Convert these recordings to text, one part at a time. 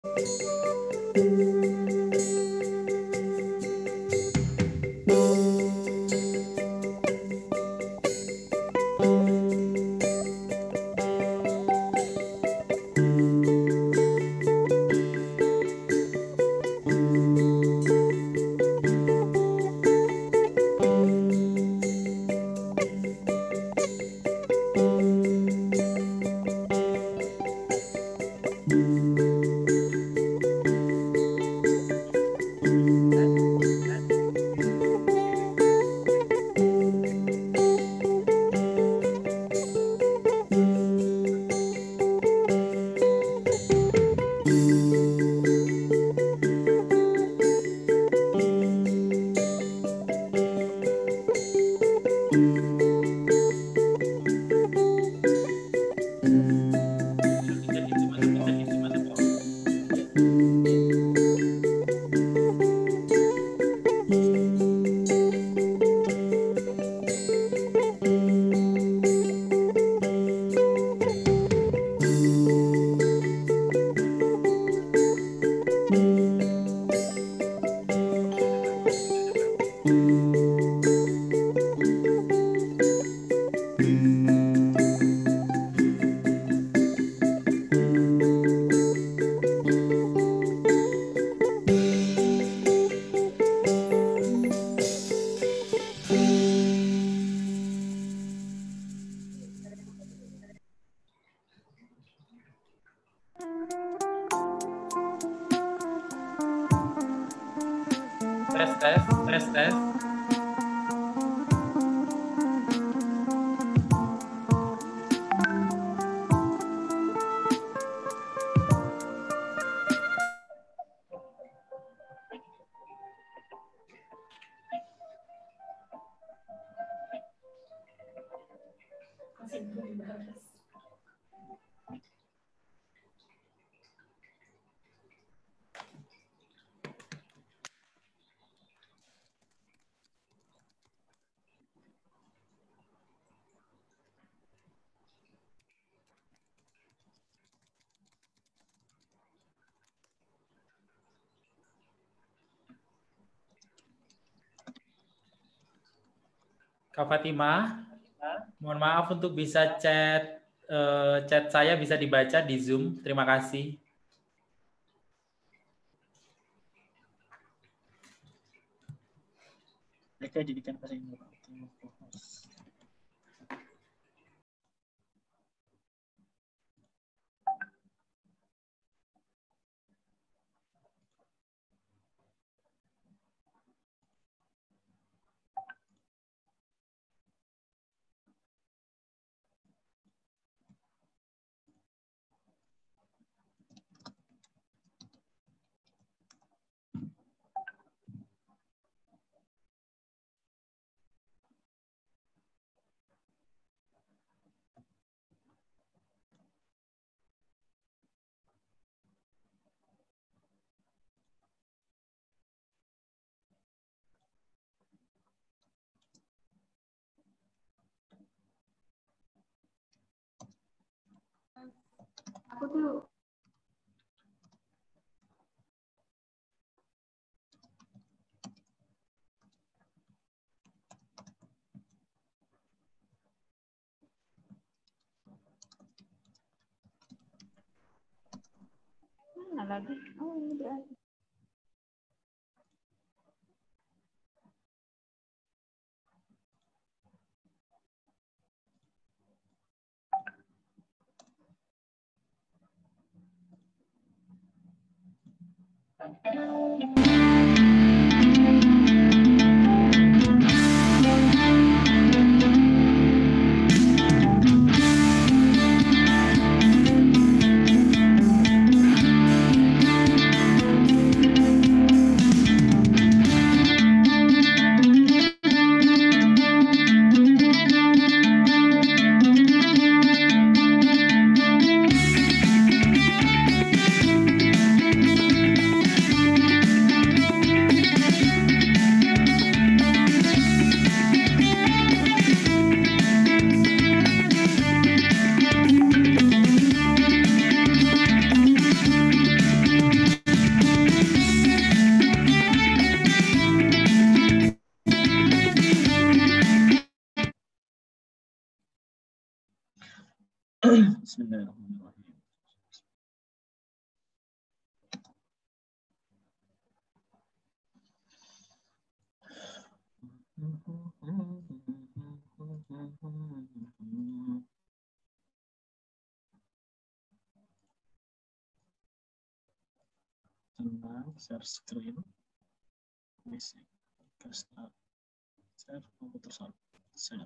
Tes. Kak Fatimah, mohon maaf untuk bisa chat saya bisa dibaca di Zoom. Terima kasih. Mereka jadikan bahasa Indo. Aku tuh mana lagi? Oh, ini berarti. Bismillahirrahmanirrahim. Tenang, share screen. Basic. Share komputer share.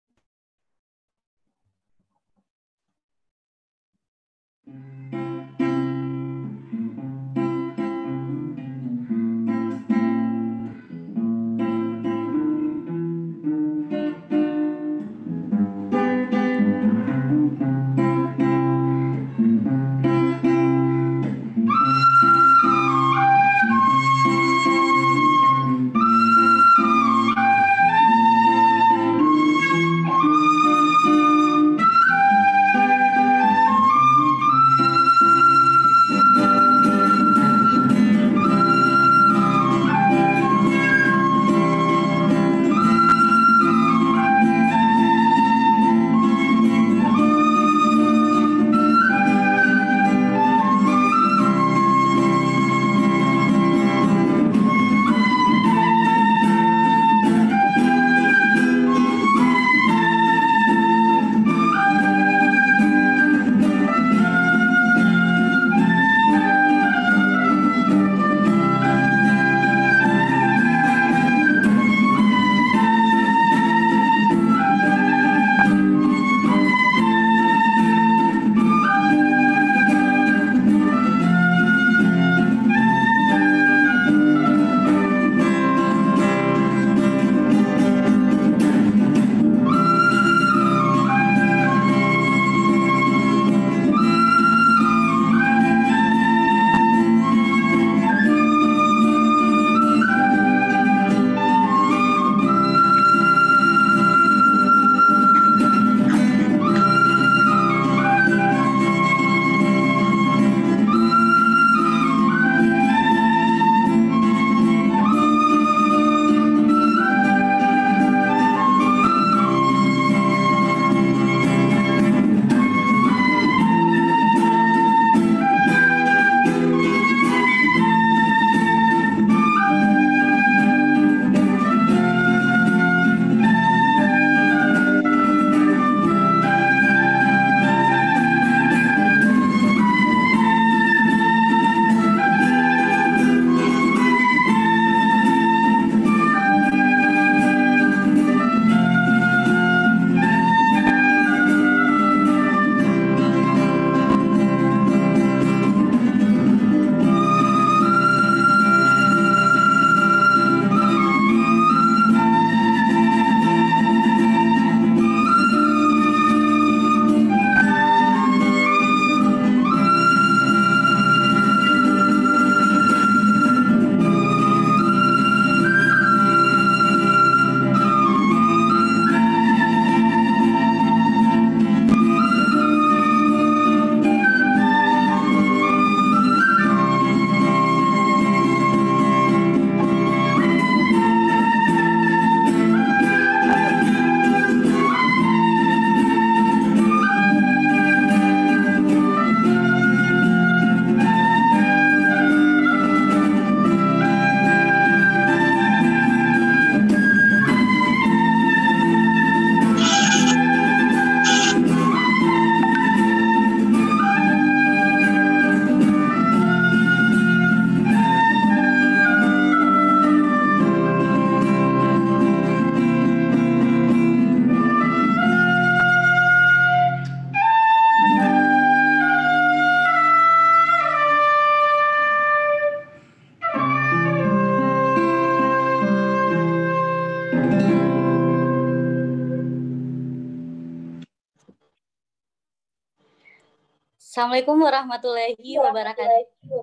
Assalamualaikum warahmatullahi wabarakatuh.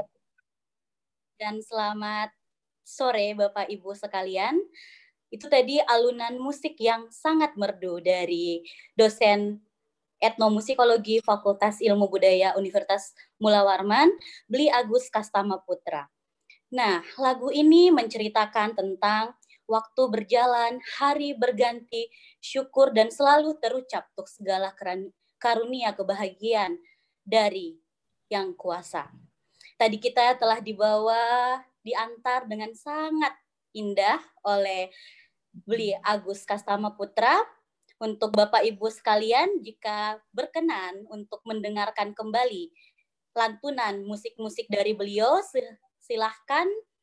Dan selamat sore Bapak Ibu sekalian. Itu tadi alunan musik yang sangat merdu dari dosen etnomusikologi Fakultas Ilmu Budaya Universitas Mula Warman, Bli Agus Kastama Putra. Nah, lagu ini menceritakan tentang waktu berjalan, hari berganti, syukur dan selalu terucap untuk segala karunia kebahagiaan dari Yang Kuasa. Tadi kita telah diantar dengan sangat indah oleh Beli Agus Kastama Putra. Untuk Bapak Ibu sekalian, jika berkenan untuk mendengarkan kembali lantunan musik-musik dari beliau, silahkan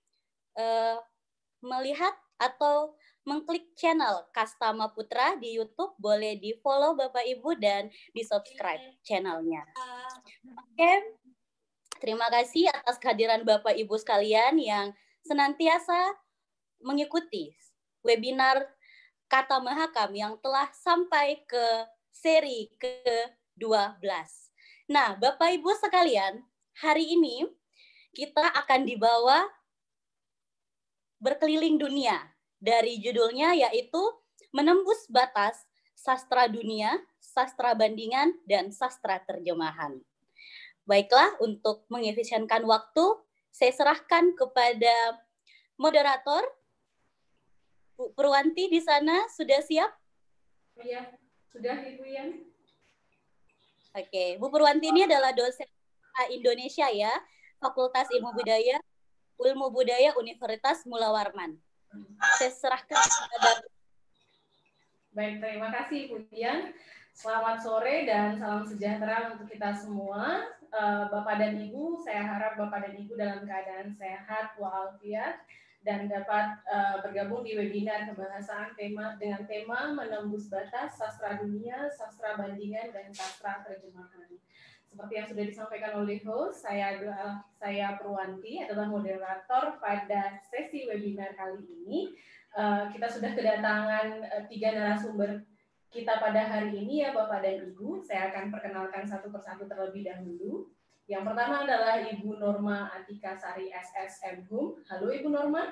melihat atau mengklik channel Kastama Putra di YouTube, boleh di-follow Bapak Ibu dan di-subscribe channelnya. Oke. Terima kasih atas kehadiran Bapak Ibu sekalian yang senantiasa mengikuti webinar Kata Mahakam yang telah sampai ke seri ke-12. Nah, Bapak Ibu sekalian, hari ini kita akan dibawa berkeliling dunia. Dari judulnya yaitu Menembus Batas Sastra Dunia, Sastra Bandingan, dan Sastra Terjemahan. Baiklah, untuk mengefisienkan waktu, saya serahkan kepada moderator. Bu Purwanti di sana sudah siap? Iya, sudah Ibu Yan. Oke, Bu Purwanti ini adalah dosen Indonesia ya, Fakultas Ilmu Budaya Universitas Mula Warman. Saya serahkan kepada. Baik, terima kasih Bu Yan. Selamat sore dan salam sejahtera untuk kita semua. Bapak dan Ibu, saya harap Bapak dan Ibu dalam keadaan sehat walafiat dan dapat bergabung di webinar pembahasan dengan tema Menembus Batas Sastra Dunia, Sastra Bandingan, dan Sastra Terjemahan. Seperti yang sudah disampaikan oleh host, saya Purwanti adalah moderator pada sesi webinar kali ini. Kita sudah kedatangan 3 narasumber kita pada hari ini ya Bapak dan Ibu. Saya akan perkenalkan satu persatu terlebih dahulu. Yang pertama adalah Ibu Norma Atika Sari SSM Hum. Halo Ibu Norma.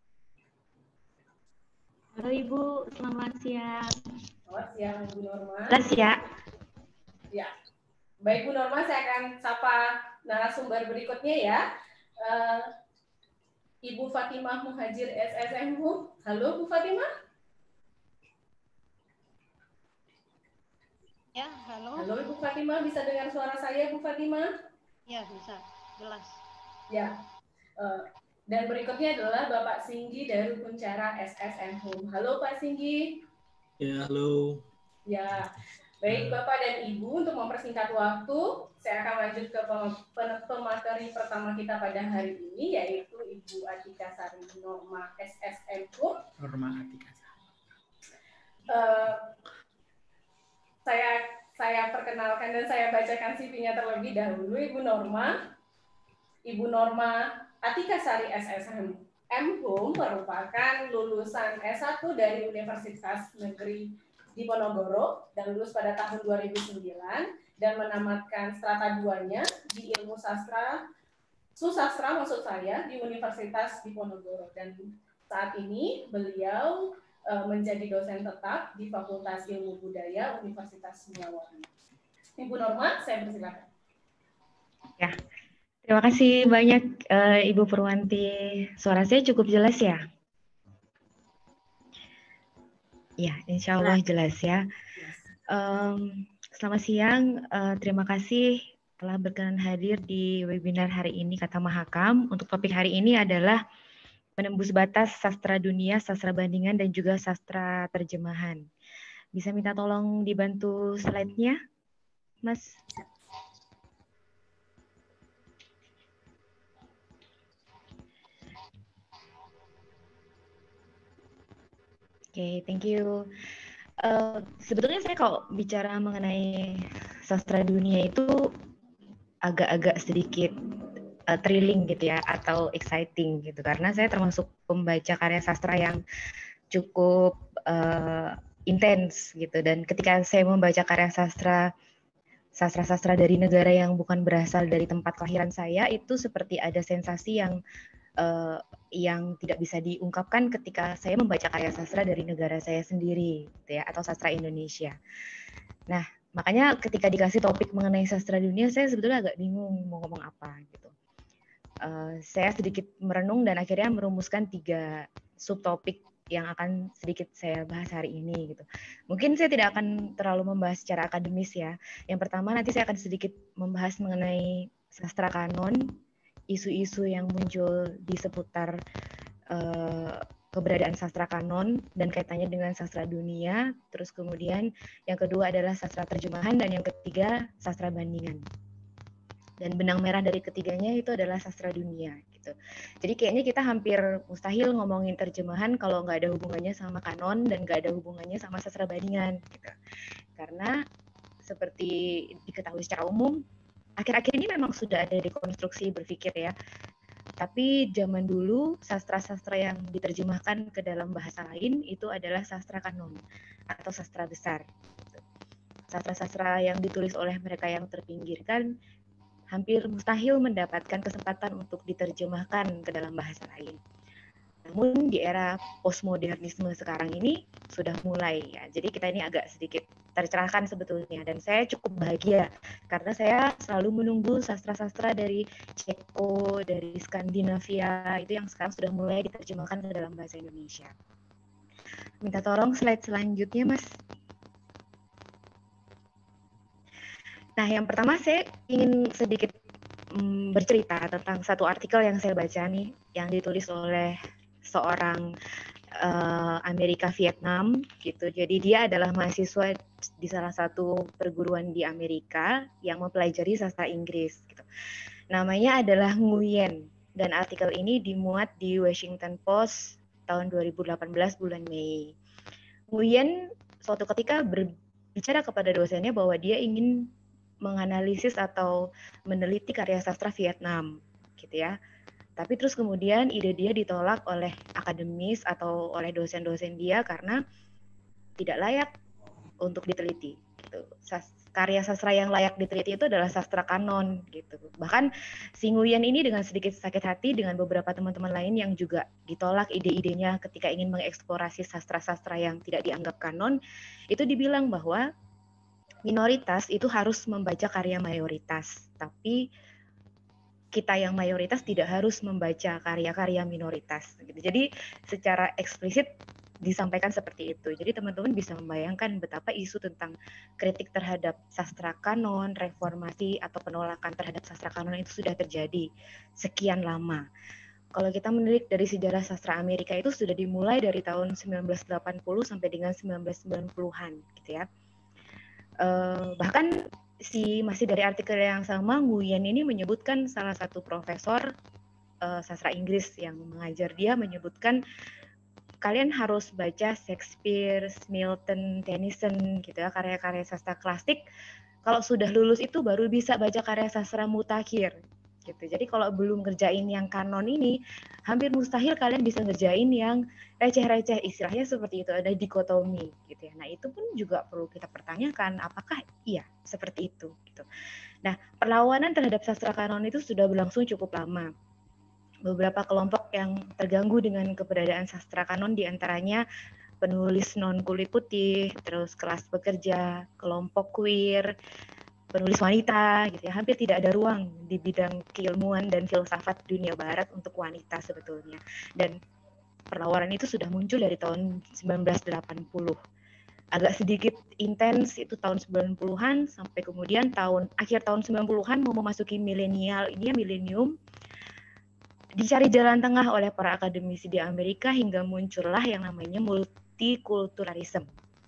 Halo Ibu, selamat siang. Selamat siang Ibu Norma. Selamat siang. Ya. Baik Bu Norma, saya akan sapa narasumber berikutnya ya. Ibu Fatimah Muhajir SSM Hum. Halo Bu Fatimah. Ya, halo. Halo Ibu Fatimah, bisa dengar suara saya Bu Fatimah? Ya, bisa. Jelas. Ya. Dan berikutnya adalah Bapak Singgi dari Kuncara SSM Hum. Halo Pak Singgi. Ya, halo. Ya. Baik Bapak dan Ibu, untuk mempersingkat waktu, saya akan lanjut ke pemateri pertama kita pada hari ini, yaitu Ibu Atika Sari Norma SSM Hum. Norma Atika Sari. Saya perkenalkan dan saya bacakan CV-nya terlebih dahulu. Ibu Norma Atika Sari SSM Hum merupakan lulusan S1 dari Universitas Negeri Diponegoro dan lulus pada tahun 2009 dan menamatkan strata 2-nya di ilmu susastra di Universitas Diponegoro, dan saat ini beliau menjadi dosen tetap di Fakultas Ilmu Budaya Universitas Mula Warman. Ibu Norma, saya persilakan. Ya, terima kasih banyak Ibu Purwanti. Suara saya cukup jelas ya? Ya, insya Allah jelas ya. Selamat siang, terima kasih telah berkenan hadir di webinar hari ini Kata Mahakam. Untuk topik hari ini adalah Menembus Batas Sastra Dunia, Sastra Bandingan, dan juga Sastra Terjemahan. Bisa minta tolong dibantu slide-nya, Mas? Oke, thank you. Sebetulnya saya kalau bicara mengenai sastra dunia itu agak-agak sedikit thrilling gitu ya, atau exciting gitu, karena saya termasuk pembaca karya sastra yang cukup intens gitu, dan ketika saya membaca karya sastra dari negara yang bukan berasal dari tempat kelahiran saya, itu seperti ada sensasi yang tidak bisa diungkapkan ketika saya membaca karya sastra dari negara saya sendiri gitu ya, atau sastra Indonesia. Nah, makanya ketika dikasih topik mengenai sastra dunia, saya sebetulnya agak bingung mau ngomong apa gitu. Saya sedikit merenung dan akhirnya merumuskan 3 subtopik yang akan sedikit saya bahas hari ini gitu. Mungkin saya tidak akan terlalu membahas secara akademis ya. Yang pertama nanti saya akan sedikit membahas mengenai sastra kanon, isu-isu yang muncul di seputar keberadaan sastra kanon dan kaitannya dengan sastra dunia. Terus kemudian yang kedua adalah sastra terjemahan dan yang ketiga sastra bandingan. Dan benang merah dari ketiganya itu adalah sastra dunia gitu. Jadi kayaknya kita hampir mustahil ngomongin terjemahan kalau nggak ada hubungannya sama kanon dan nggak ada hubungannya sama sastra bandingan gitu. Karena seperti diketahui secara umum, akhir-akhir ini memang sudah ada dekonstruksi berpikir ya. Tapi zaman dulu sastra-sastra yang diterjemahkan ke dalam bahasa lain itu adalah sastra kanon atau sastra besar. Sastra-sastra yang ditulis oleh mereka yang terpinggirkan hampir mustahil mendapatkan kesempatan untuk diterjemahkan ke dalam bahasa lain. Namun di era postmodernisme sekarang ini sudah mulai ya. Jadi kita ini agak sedikit tercerahkan sebetulnya dan saya cukup bahagia karena saya selalu menunggu sastra-sastra dari Ceko, dari Skandinavia itu yang sekarang sudah mulai diterjemahkan ke dalam bahasa Indonesia. Minta tolong slide selanjutnya, Mas. Nah, yang pertama saya ingin sedikit bercerita tentang satu artikel yang saya baca nih, yang ditulis oleh seorang Amerika Vietnam gitu. Jadi dia adalah mahasiswa di salah satu perguruan di Amerika yang mempelajari sastra Inggris gitu. Namanya adalah Nguyen dan artikel ini dimuat di Washington Post tahun 2018 bulan Mei. Nguyen suatu ketika berbicara kepada dosennya bahwa dia ingin menganalisis atau meneliti karya sastra Vietnam gitu ya. Tapi terus kemudian ide dia ditolak oleh akademis atau oleh dosen-dosen dia karena tidak layak untuk diteliti gitu. Karya sastra yang layak diteliti itu adalah sastra kanon gitu. Bahkan si Nguyen ini dengan sedikit sakit hati dengan beberapa teman-teman lain yang juga ditolak ide-idenya ketika ingin mengeksplorasi sastra-sastra yang tidak dianggap kanon, itu dibilang bahwa minoritas itu harus membaca karya mayoritas, tapi kita yang mayoritas tidak harus membaca karya-karya minoritas. Jadi secara eksplisit disampaikan seperti itu. Jadi teman-teman bisa membayangkan betapa isu tentang kritik terhadap sastra kanon, reformasi atau penolakan terhadap sastra kanon itu sudah terjadi sekian lama. Kalau kita menilik dari sejarah sastra Amerika itu sudah dimulai dari tahun 1980 sampai dengan 1990-an gitu ya. Bahkan masih dari artikel yang sama, Nguyen ini menyebutkan salah satu profesor sastra Inggris yang mengajar dia menyebutkan kalian harus baca Shakespeare, Milton, Tennyson gitu ya, karya-karya sastra klasik. Kalau sudah lulus itu baru bisa baca karya sastra mutakhir gitu. Jadi kalau belum ngerjain yang kanon ini, hampir mustahil kalian bisa ngerjain yang receh-receh, istilahnya seperti itu, ada dikotomi gitu ya. Nah, itu pun juga perlu kita pertanyakan apakah iya seperti itu gitu. Nah, perlawanan terhadap sastra kanon itu sudah berlangsung cukup lama. Beberapa kelompok yang terganggu dengan keberadaan sastra kanon diantaranya penulis non kulit putih, terus kelas pekerja, kelompok queer, penulis wanita gitu ya, hampir tidak ada ruang di bidang keilmuan dan filsafat dunia barat untuk wanita sebetulnya. Dan perlawanan itu sudah muncul dari tahun 1980. Agak sedikit intens itu tahun 90-an sampai kemudian akhir tahun 90-an mau memasuki milenial ini ya, milenium. Dicari jalan tengah oleh para akademisi di Amerika hingga muncullah yang namanya multikulturalisme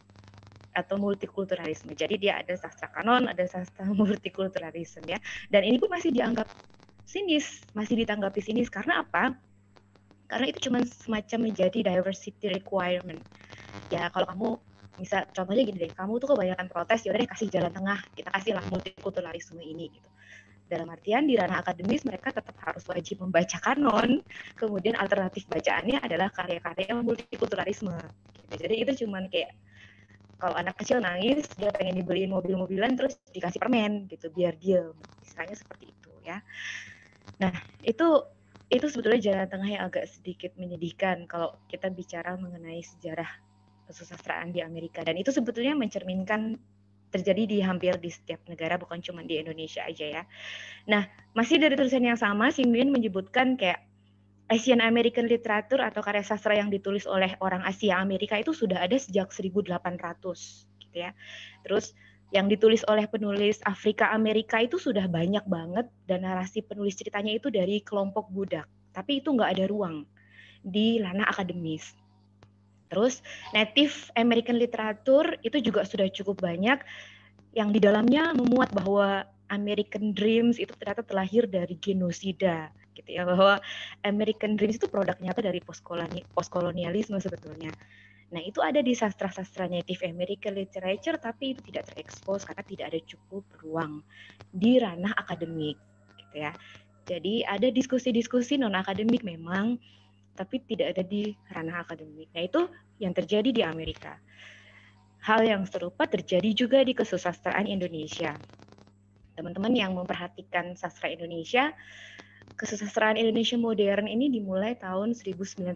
atau multikulturalisme. Jadi dia ada sastra kanon, ada sastra multikulturalisme ya. Dan ini pun masih dianggap sinis, masih ditanggapi sinis. Karena apa? Karena itu cuma semacam menjadi diversity requirement. Ya kalau kamu bisa contohnya gini deh, kamu tuh kebanyakan protes, ya udah deh kasih jalan tengah, kita kasihlah multikulturalisme ini gitu. Dalam artian di ranah akademis mereka tetap harus wajib membaca kanon, kemudian alternatif bacaannya adalah karya-karya multikulturalisme. Gitu. Jadi itu cuma kayak kalau anak kecil nangis, dia pengen dibeliin mobil-mobilan terus dikasih permen gitu biar diem. Istilahnya seperti itu ya. Nah, itu sebetulnya jalan tengah yang agak sedikit menyedihkan kalau kita bicara mengenai sejarah kesusastraan di Amerika, dan itu sebetulnya mencerminkan terjadi di hampir di setiap negara, bukan cuma di Indonesia aja ya. Nah, masih dari tulisan yang sama, Nguyen menyebutkan kayak Asian American Literature atau karya sastra yang ditulis oleh orang Asia Amerika itu sudah ada sejak 1800 gitu ya. Terus yang ditulis oleh penulis Afrika Amerika itu sudah banyak banget, dan narasi penulis ceritanya itu dari kelompok budak. Tapi itu nggak ada ruang di ranah akademis. Terus Native American Literature itu juga sudah cukup banyak yang di dalamnya memuat bahwa American Dreams itu ternyata terlahir dari genosida, gitu ya, bahwa American Dreams itu produk nyata dari postkolonialisme sebetulnya. Nah, itu ada di sastra-sastra Native American Literature, tapi itu tidak terekspos karena tidak ada cukup ruang di ranah akademik, gitu ya. Jadi ada diskusi-diskusi non-akademik memang, tapi tidak ada di ranah akademik. Nah, itu yang terjadi di Amerika. Hal yang serupa terjadi juga di kesusastraan Indonesia. Teman-teman yang memperhatikan sastra Indonesia, kesusastraan Indonesia modern ini dimulai tahun 1920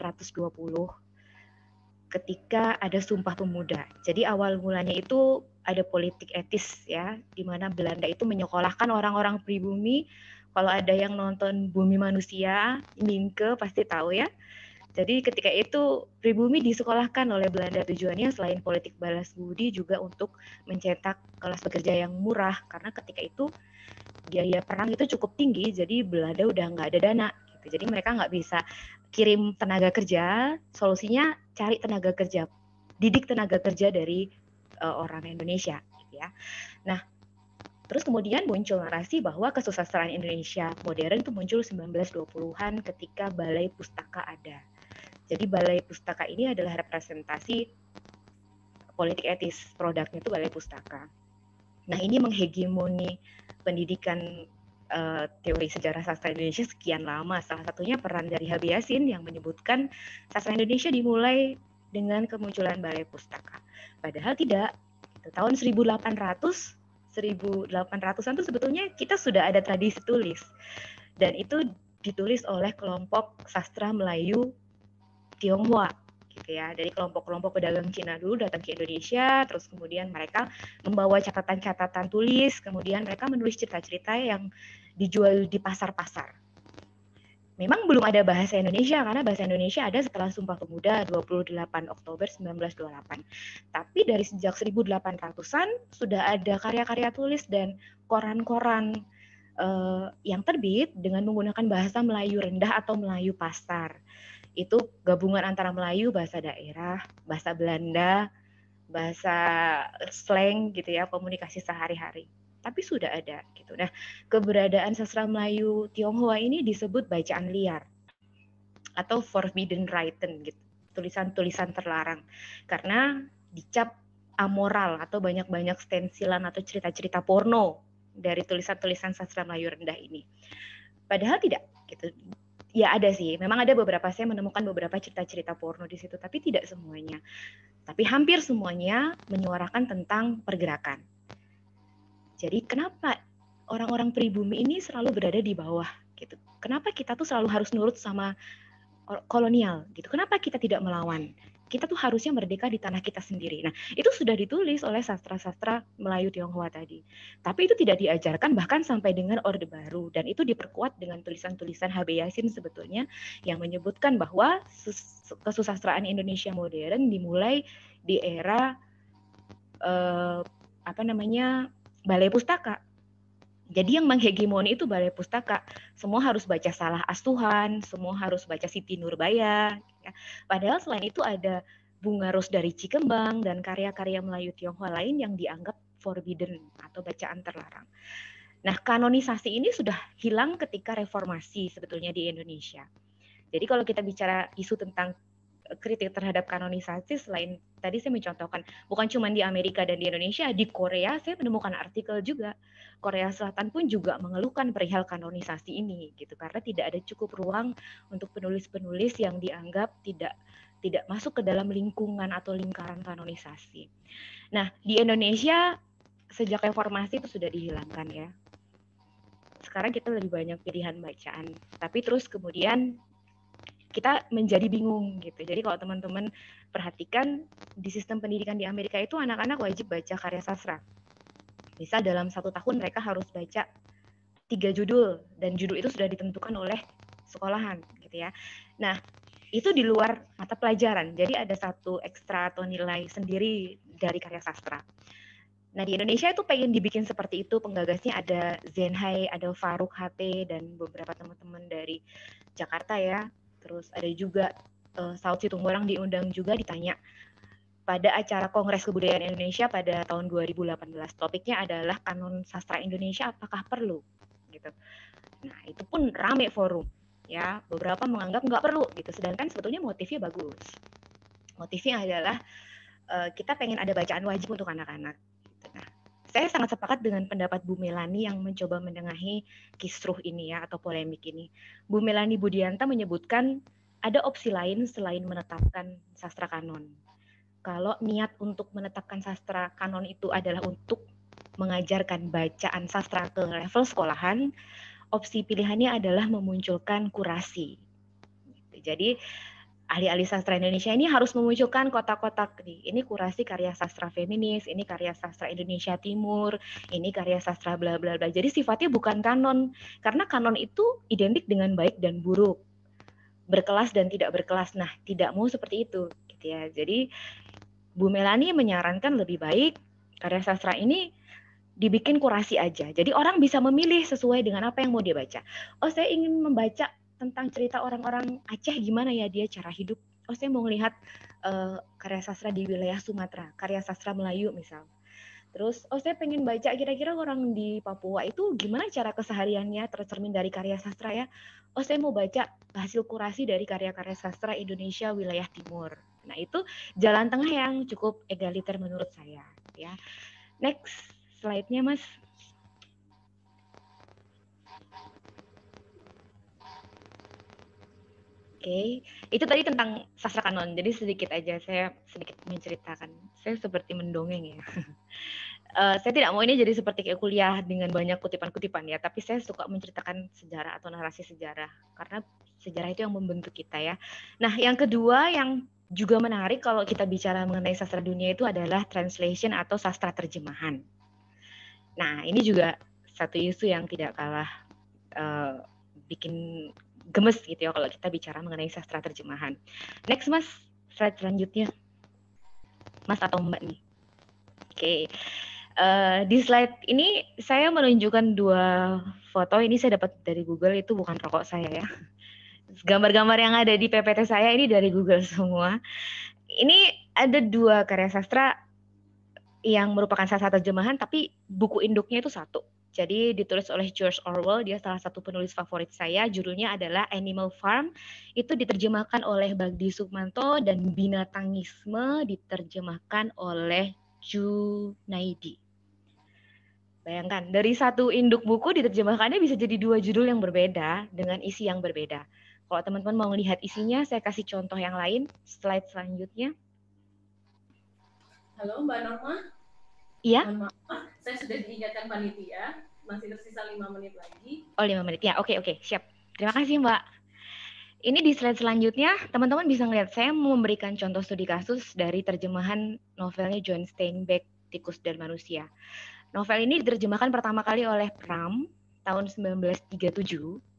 ketika ada Sumpah Pemuda. Jadi awal mulanya itu ada politik etis ya, di mana Belanda itu menyekolahkan orang-orang pribumi. Kalau ada yang nonton Bumi Manusia, Minke pasti tahu ya. Jadi ketika itu pribumi disekolahkan oleh Belanda, tujuannya selain politik balas budi juga untuk mencetak kelas pekerja yang murah, karena ketika itu biaya perang itu cukup tinggi, jadi Belanda udah nggak ada dana gitu. Jadi mereka nggak bisa kirim tenaga kerja, solusinya cari tenaga kerja, didik tenaga kerja dari orang Indonesia gitu ya. Nah, terus kemudian muncul narasi bahwa kesusastraan Indonesia modern itu muncul 1920-an ketika Balai Pustaka ada. Jadi Balai Pustaka ini adalah representasi politik etis, produknya itu Balai Pustaka. Nah, ini menghegemoni pendidikan teori sejarah sastra Indonesia sekian lama. Salah satunya peran dari H.B. Yassin yang menyebutkan sastra Indonesia dimulai dengan kemunculan Balai Pustaka. Padahal tidak. Tahun 1800-an itu sebetulnya kita sudah ada tradisi tulis. Dan itu ditulis oleh kelompok sastra Melayu Tionghoa gitu ya. Dari kelompok-kelompok pedagang Cina dulu datang ke Indonesia, terus kemudian mereka membawa catatan-catatan tulis, kemudian mereka menulis cerita-cerita yang dijual di pasar-pasar. Memang belum ada bahasa Indonesia, karena bahasa Indonesia ada setelah Sumpah Pemuda 28 Oktober 1928. Tapi dari sejak 1800-an sudah ada karya-karya tulis dan koran-koran yang terbit dengan menggunakan bahasa Melayu rendah atau Melayu pasar. Itu gabungan antara Melayu, bahasa daerah, bahasa Belanda, bahasa slang gitu ya, komunikasi sehari-hari. Tapi sudah ada gitu. Nah, keberadaan sastra Melayu Tionghoa ini disebut bacaan liar atau forbidden writing gitu, tulisan-tulisan terlarang, karena dicap amoral atau banyak-banyak stensilan atau cerita-cerita porno dari tulisan-tulisan sastra Melayu rendah ini. Padahal tidak gitu. Ya ada sih, memang ada beberapa, saya menemukan beberapa cerita-cerita porno di situ, tapi tidak semuanya. Tapi hampir semuanya menyuarakan tentang pergerakan. Jadi kenapa orang-orang pribumi ini selalu berada di bawah gitu? Kenapa kita tuh selalu harus nurut sama kolonial gitu? Kenapa kita tidak melawan? Kita tuh harusnya merdeka di tanah kita sendiri. Nah, itu sudah ditulis oleh sastra-sastra Melayu Tionghoa tadi. Tapi itu tidak diajarkan bahkan sampai dengan Orde Baru, dan itu diperkuat dengan tulisan-tulisan H.B. Yassin sebetulnya yang menyebutkan bahwa kesusastraan Indonesia modern dimulai di era Balai Pustaka. Jadi yang menghegemoni itu Balai Pustaka. Semua harus baca Salah Asuhan, semua harus baca Siti Nurbaya. Ya. Padahal selain itu ada Bunga Ros dari Cikembang dan karya-karya Melayu Tionghoa lain yang dianggap forbidden atau bacaan terlarang. Nah, kanonisasi ini sudah hilang ketika reformasi sebetulnya di Indonesia. Jadi kalau kita bicara isu tentang kritik terhadap kanonisasi, selain tadi saya mencontohkan bukan cuma di Amerika dan di Indonesia, di Korea saya menemukan artikel juga. Korea Selatan pun juga mengeluhkan perihal kanonisasi ini gitu, karena tidak ada cukup ruang untuk penulis-penulis yang dianggap tidak masuk ke dalam lingkungan atau lingkaran kanonisasi. Nah, di Indonesia sejak reformasi itu sudah dihilangkan ya. Sekarang kita lebih banyak pilihan bacaan, tapi terus kemudian kita menjadi bingung gitu. Jadi kalau teman-teman perhatikan di sistem pendidikan di Amerika itu anak-anak wajib baca karya sastra. Misal dalam 1 tahun mereka harus baca 3 judul, dan judul itu sudah ditentukan oleh sekolahan. Gitu. gitu ya. Nah, itu di luar mata pelajaran. Jadi ada satu ekstra atau nilai sendiri dari karya sastra. Nah, di Indonesia itu pengen dibikin seperti itu, penggagasnya ada Zenhai, ada Faruk HT, dan beberapa teman-teman dari Jakarta ya. Terus ada juga Saud Situmorang diundang juga, ditanya pada acara Kongres Kebudayaan Indonesia pada tahun 2018. Topiknya adalah kanon sastra Indonesia apakah perlu? Gitu. Nah, itu pun rame forum. Ya, beberapa menganggap nggak perlu gitu. Sedangkan sebetulnya motifnya bagus. Motifnya adalah kita pengen ada bacaan wajib untuk anak-anak. Nah, saya sangat sepakat dengan pendapat Bu Melani yang mencoba menengahi kisruh ini ya, atau polemik ini. Bu Melani Budianta menyebutkan ada opsi lain selain menetapkan sastra kanon. Kalau niat untuk menetapkan sastra kanon itu adalah untuk mengajarkan bacaan sastra ke level sekolahan, opsi pilihannya adalah memunculkan kurasi. Jadi ahli-ahli sastra Indonesia ini harus memunculkan kotak-kotak nih. Ini kurasi karya sastra feminis, ini karya sastra Indonesia Timur, ini karya sastra bla bla bla. Jadi sifatnya bukan kanon, karena kanon itu identik dengan baik dan buruk, berkelas dan tidak berkelas. Nah, tidak mau seperti itu, gitu ya. Jadi Bu Melani menyarankan lebih baik karya sastra ini dibikin kurasi aja. Jadi orang bisa memilih sesuai dengan apa yang mau dia baca. Oh, saya ingin membaca tentang cerita orang-orang Aceh, gimana ya dia cara hidup. Oh, saya mau melihat karya sastra di wilayah Sumatera, karya sastra Melayu misal. Terus, oh saya pengen baca kira-kira orang di Papua itu gimana cara kesehariannya tercermin dari karya sastra ya. Oh saya mau baca hasil kurasi dari karya-karya sastra Indonesia wilayah Timur. Nah itu jalan tengah yang cukup egaliter menurut saya. Ya. Next slide-nya Mas. Oke, itu tadi tentang sastra kanon. Jadi sedikit aja saya sedikit menceritakan. Saya seperti mendongeng ya. Saya tidak mau ini jadi seperti kayak kuliah dengan banyak kutipan-kutipan ya, tapi saya suka menceritakan sejarah atau narasi sejarah karena sejarah itu yang membentuk kita ya. Nah, yang kedua yang juga menarik kalau kita bicara mengenai sastra dunia itu adalah translation atau sastra terjemahan. Nah, ini juga satu isu yang tidak kalah bikin gemes gitu ya kalau kita bicara mengenai sastra terjemahan. Next Mas, slide selanjutnya. Mas atau Mbak nih. Oke. Di slide ini saya menunjukkan dua foto. Ini saya dapat dari Google, itu bukan rokok saya ya. Gambar-gambar yang ada di PPT saya ini dari Google semua. Ini ada dua karya sastra yang merupakan sastra terjemahan, tapi buku induknya itu satu. Jadi ditulis oleh George Orwell, dia salah satu penulis favorit saya, judulnya adalah Animal Farm. Itu diterjemahkan oleh Bagdi Sukmanto dan Binatangisme diterjemahkan oleh Junaidi. Bayangkan, dari satu induk buku diterjemahkannya bisa jadi dua judul yang berbeda dengan isi yang berbeda. Kalau teman-teman mau melihat isinya, saya kasih contoh yang lain. Slide selanjutnya. Halo Mbak Norma. Iya. Mohon maaf, saya sudah diingatkan panitia, masih tersisa 5 menit lagi. Oh 5 menit ya, oke, siap. Terima kasih Mbak. Ini di slide selanjutnya, teman-teman bisa melihat saya memberikan contoh studi kasus dari terjemahan novelnya John Steinbeck, Tikus dan Manusia. Novel ini diterjemahkan pertama kali oleh Pram tahun 1937.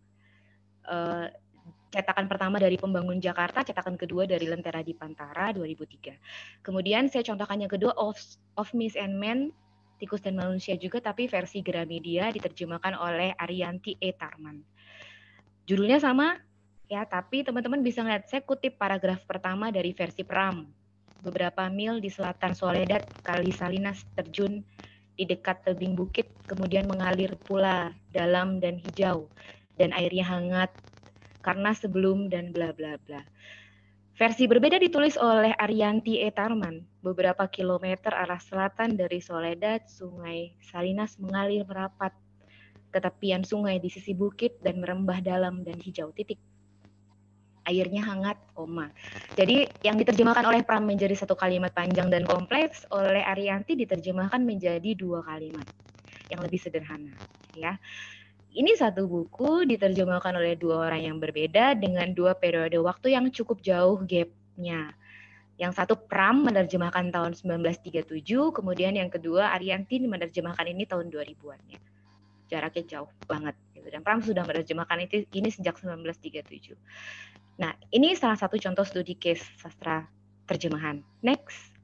Cetakan pertama dari Pembangun Jakarta, cetakan kedua dari Lentera di Pantara 2003. Kemudian saya contohkan yang kedua of Mice and Men, Tikus dan Manusia juga, tapi versi Gramedia diterjemahkan oleh Ariyanti E. Tarman. Judulnya sama ya, tapi teman-teman bisa lihat saya kutip paragraf pertama dari versi Pram. Beberapa mil di selatan Soledad, Kali Salinas terjun di dekat tebing bukit, kemudian mengalir pula dalam dan hijau, dan airnya hangat karena sebelum dan bla bla bla. Versi berbeda ditulis oleh Ariyanti E. Tarman. Beberapa kilometer arah selatan dari Soledad, Sungai Salinas mengalir merapat ke tepian sungai di sisi bukit dan merembah dalam dan hijau titik. Airnya hangat, koma. Jadi yang diterjemahkan oleh Pram menjadi satu kalimat panjang dan kompleks, oleh Ariyanti diterjemahkan menjadi dua kalimat yang lebih sederhana. Ya, ini satu buku diterjemahkan oleh dua orang yang berbeda dengan dua periode waktu yang cukup jauh gapnya. Yang satu Pram menerjemahkan tahun 1937, kemudian yang kedua Ariyanti menerjemahkan ini tahun 2000-an. Ya. Jaraknya jauh banget. gitu. Dan Pram sudah menerjemahkan ini sejak 1937. Nah, ini salah satu contoh studi case sastra terjemahan. Next.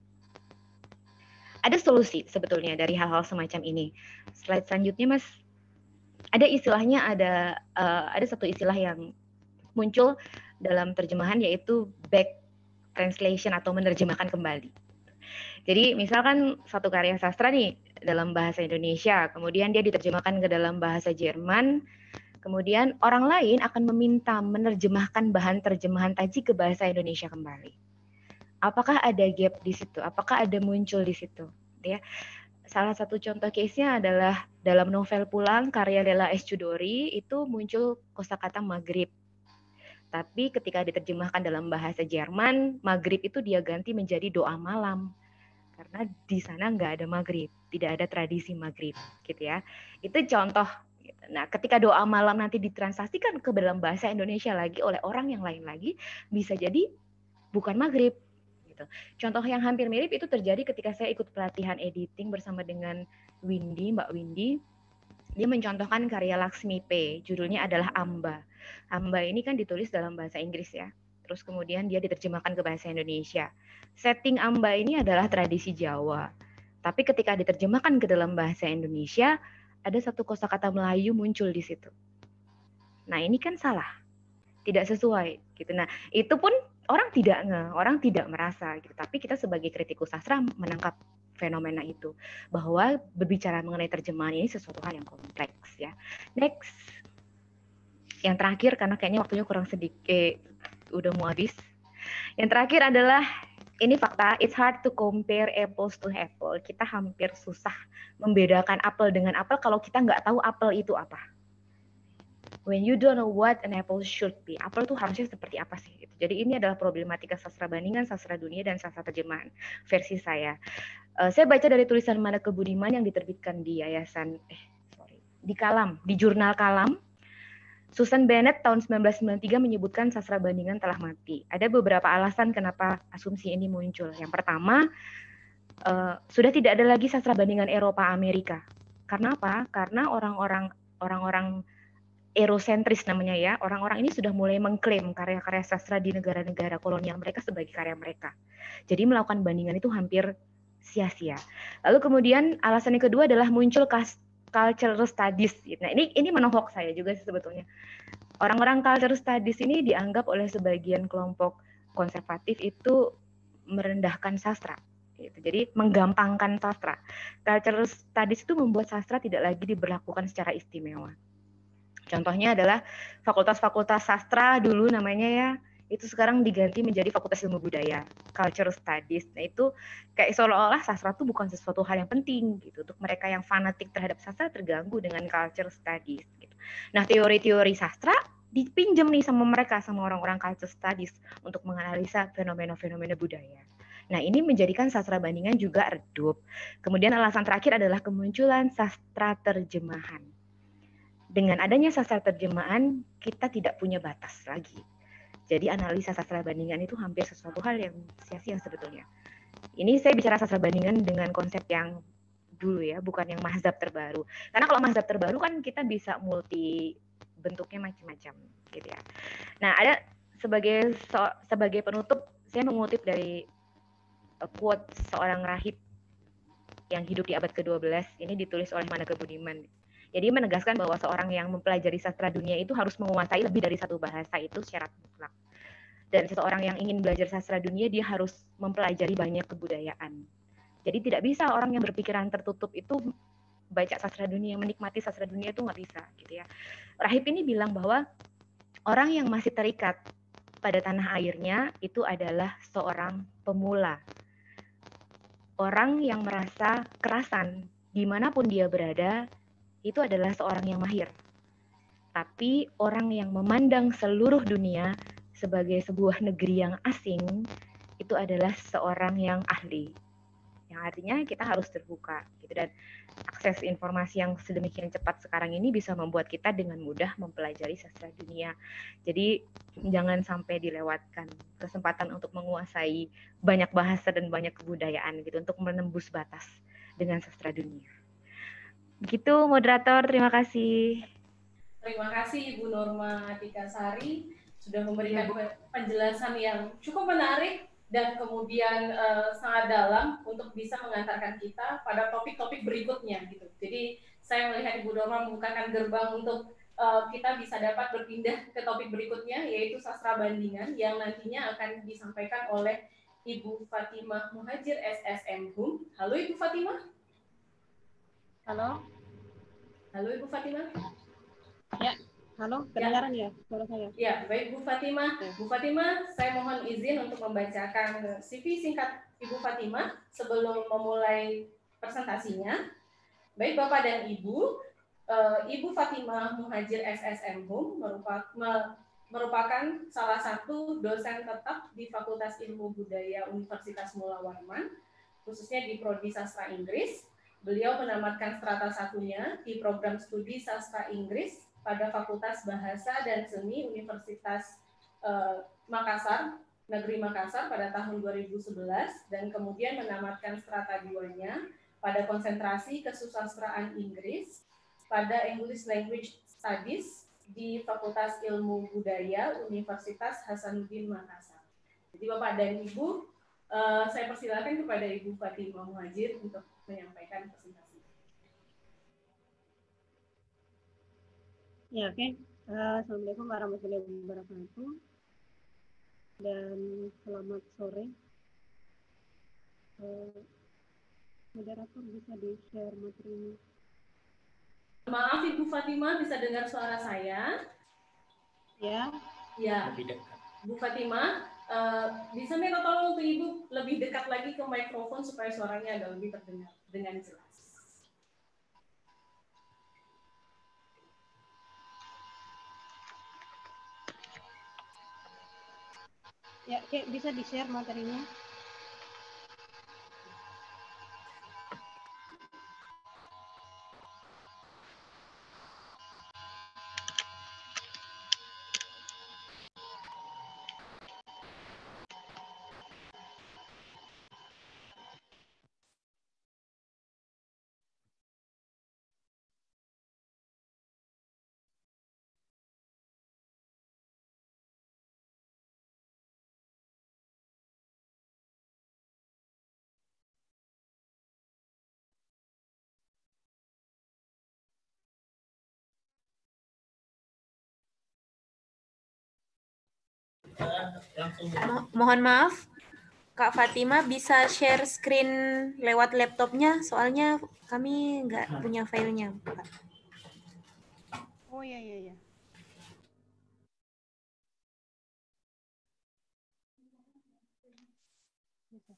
Ada solusi sebetulnya dari hal-hal semacam ini. Slide selanjutnya, Mas. Ada istilahnya, ada satu istilah yang muncul dalam terjemahan, yaitu back translation atau menerjemahkan kembali. Jadi misalkan satu karya sastra nih dalam bahasa Indonesia, kemudian dia diterjemahkan ke dalam bahasa Jerman, kemudian orang lain akan meminta menerjemahkan bahan terjemahan tadi ke bahasa Indonesia kembali. Apakah ada gap di situ? Apakah ada muncul di situ? Ya. Salah satu contoh case-nya adalah dalam novel Pulang karya Lela S. Chudori itu muncul kosakata Maghrib. Tapi ketika diterjemahkan dalam bahasa Jerman, Maghrib itu dia ganti menjadi doa malam. Karena di sana nggak ada Maghrib, tidak ada tradisi Maghrib, gitu ya. Itu contoh. Nah, ketika doa malam nanti ditranslasikan ke dalam bahasa Indonesia lagi oleh orang yang lain lagi, bisa jadi bukan Maghrib. Contoh yang hampir mirip itu terjadi ketika saya ikut pelatihan editing bersama dengan Mbak Windy. Dia mencontohkan karya Laksmi P. Judulnya adalah Amba. Amba ini kan ditulis dalam bahasa Inggris ya. Terus kemudian dia diterjemahkan ke bahasa Indonesia. Setting Amba ini adalah tradisi Jawa. Tapi ketika diterjemahkan ke dalam bahasa Indonesia, ada satu kosakata Melayu muncul di situ. Nah, ini kan salah. Tidak sesuai gitu. Nah, itu pun orang tidak merasa gitu. Tapi kita sebagai kritikus sastra menangkap fenomena itu, bahwa berbicara mengenai terjemahan ini sesuatu hal yang kompleks ya. Next. Yang terakhir, karena kayaknya waktunya kurang sedikit, udah mau habis. Yang terakhir adalah ini fakta, it's hard to compare apples to apple. Kita hampir susah membedakan apel dengan apel kalau kita nggak tahu apel itu apa. When you don't know what an apple should be, apel itu harusnya seperti apa sih? Gitu. Jadi ini adalah problematika sastra bandingan, sastra dunia, dan sastra terjemahan versi saya. Saya baca dari tulisan Maneke Budiman yang diterbitkan di di jurnal Kalam. Susan Bennett tahun 1993 menyebutkan sastra bandingan telah mati. Ada beberapa alasan kenapa asumsi ini muncul. Yang pertama, sudah tidak ada lagi sastra bandingan Eropa Amerika. Karena apa? Karena orang-orang Eurosentris namanya ya, orang-orang ini sudah mulai mengklaim karya-karya sastra di negara-negara kolonial mereka sebagai karya mereka. Jadi melakukan bandingan itu hampir sia-sia. Lalu kemudian alasan yang kedua adalah muncul cultural studies. Nah ini menohok saya juga sebetulnya. Orang-orang cultural studies ini dianggap oleh sebagian kelompok konservatif itu merendahkan sastra. Jadi menggampangkan sastra. Cultural studies itu membuat sastra tidak lagi diberlakukan secara istimewa. Contohnya adalah fakultas-fakultas sastra dulu namanya ya, itu sekarang diganti menjadi Fakultas Ilmu Budaya, Cultural Studies. Nah itu kayak seolah-olah sastra itu bukan sesuatu hal yang penting gitu. Untuk mereka yang fanatik terhadap sastra terganggu dengan Cultural Studies. Gitu. Nah teori-teori sastra dipinjam nih sama mereka, sama orang-orang Cultural Studies untuk menganalisa fenomena-fenomena budaya. Nah ini menjadikan sastra bandingan juga redup. Kemudian alasan terakhir adalah kemunculan sastra terjemahan. Dengan adanya sastra terjemahan, kita tidak punya batas lagi. Jadi analisa sastra bandingan itu hampir sesuatu hal yang sia-sia sebetulnya. Ini saya bicara sastra bandingan dengan konsep yang dulu ya, bukan yang mazhab terbaru. Karena kalau mazhab terbaru kan kita bisa multi bentuknya macam-macam gitu ya. Nah, ada sebagai penutup, saya mengutip dari quote seorang rahib yang hidup di abad ke-12, ini ditulis oleh Maneke Budiman. Jadi menegaskan bahwa seorang yang mempelajari sastra dunia itu harus menguasai lebih dari satu bahasa, itu syarat mutlak. Dan seseorang yang ingin belajar sastra dunia, dia harus mempelajari banyak kebudayaan. Jadi tidak bisa orang yang berpikiran tertutup itu baca sastra dunia, menikmati sastra dunia itu nggak bisa, gitu ya. Rahib ini bilang bahwa orang yang masih terikat pada tanah airnya itu adalah seorang pemula. Orang yang merasa kerasan dimanapun dia berada, itu adalah seorang yang mahir. Tapi orang yang memandang seluruh dunia sebagai sebuah negeri yang asing, itu adalah seorang yang ahli. Yang artinya kita harus terbuka. Gitu. Dan akses informasi yang sedemikian cepat sekarang ini bisa membuat kita dengan mudah mempelajari sastra dunia. Jadi jangan sampai dilewatkan kesempatan untuk menguasai banyak bahasa dan banyak kebudayaan gitu, untuk menembus batas dengan sastra dunia. Begitu moderator, terima kasih. Terima kasih Ibu Norma Dikasari sudah memberikan penjelasan yang cukup menarik dan kemudian sangat dalam untuk bisa mengantarkan kita pada topik-topik berikutnya gitu. Jadi saya melihat Ibu Norma membukakan gerbang untuk kita bisa dapat berpindah ke topik berikutnya, yaitu sastra bandingan yang nantinya akan disampaikan oleh Ibu Fatimah Muhajir SSM HUM. Halo Ibu Fatimah. Halo. Halo Ibu Fatimah. Ya, halo, kedengaran ya suara saya? Ya, baik Bu Fatimah. Bu Fatimah, saya mohon izin untuk membacakan CV singkat Ibu Fatimah sebelum memulai presentasinya. Baik Bapak dan Ibu, Ibu Fatimah Muhajir SSM HUM merupakan salah satu dosen tetap di Fakultas Ilmu Budaya Universitas Mula Warman, khususnya di Prodi Sastra Inggris. Beliau menamatkan strata satunya di program studi Sastra Inggris pada Fakultas Bahasa dan Seni Universitas Makassar, Negeri Makassar pada tahun 2011 dan kemudian menamatkan strata 2-nya pada konsentrasi kesusastraan Inggris pada English Language Studies di Fakultas Ilmu Budaya Universitas Hasanuddin Makassar. Jadi Bapak dan Ibu, saya persilakan kepada Ibu Fatimah Muhajir untuk menyampaikan presentasi. Ya, oke. Assalamualaikum warahmatullahi wabarakatuh. Dan selamat sore. Moderator bisa di-share materinya. Maaf Ibu Fatimah, bisa dengar suara saya? Ya. Ya. Bu Fatimah, bisa minta tolong untuk Ibu lebih dekat lagi ke mikrofon supaya suaranya agak lebih terdengar dengan jelas. Ya, oke, bisa di-share materinya. Mohon maaf, Kak Fatima bisa share screen lewat laptopnya, soalnya kami nggak punya filenya. Oh iya, iya, iya. Bisa.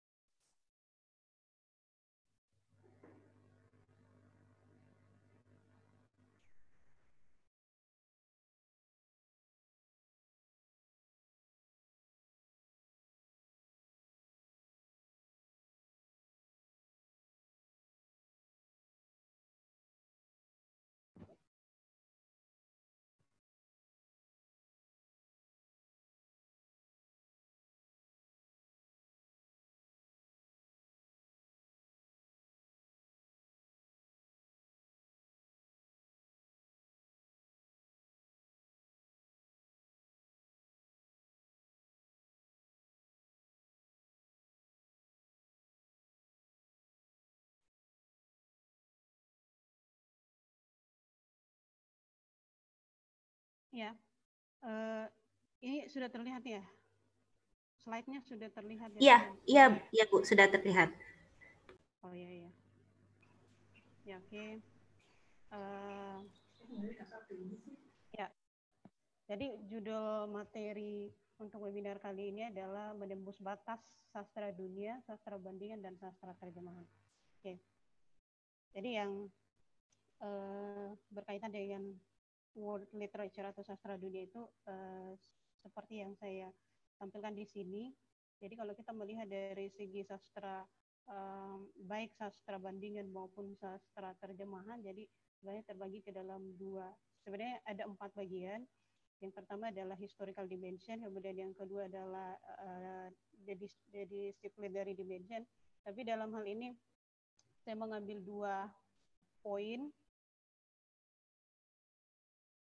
Ya, ini sudah terlihat ya? Slide-nya sudah terlihat ya? Iya Bu, sudah terlihat. Oh iya, iya. Ya, oke. Ya, jadi judul materi untuk webinar kali ini adalah menembus batas sastra dunia, sastra bandingan, dan sastra terjemahan. Oke. Jadi yang berkaitan dengan world literature atau sastra dunia itu seperti yang saya tampilkan di sini. Jadi kalau kita melihat dari segi sastra, baik sastra bandingan maupun sastra terjemahan, jadi sebenarnya terbagi ke dalam sebenarnya ada 4 bagian. Yang pertama adalah historical dimension, kemudian yang kedua adalah the disciplinary dimension. Tapi dalam hal ini saya mengambil 2 poin.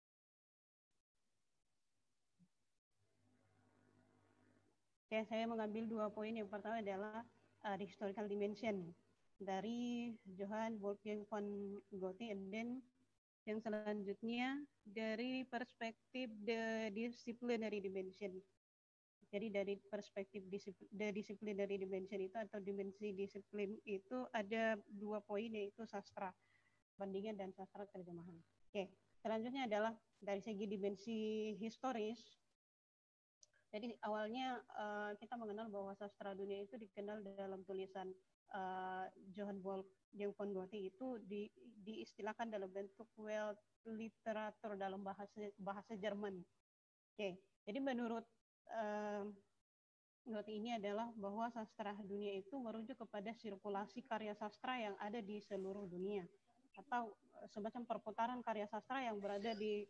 Oke, saya mengambil 2 poin. Yang pertama adalah the historical dimension dari Johann Wolfgang von Goethe, and then yang selanjutnya dari perspektif the disciplinary dimension. Jadi dari perspektif the disciplinary dimension itu atau dimensi disiplin itu ada 2 poin, yaitu sastra bandingan dan sastra terjemahan. Oke, selanjutnya adalah dari segi dimensi historis. Jadi awalnya kita mengenal bahwa sastra dunia itu dikenal dalam tulisan Johann Wolfgang von Goethe itu diistilahkan dalam bentuk Welt literatur dalam bahasa Jerman. Oke, jadi menurut Goethe ini adalah bahwa sastra dunia itu merujuk kepada sirkulasi karya sastra yang ada di seluruh dunia, atau semacam perputaran karya sastra yang berada di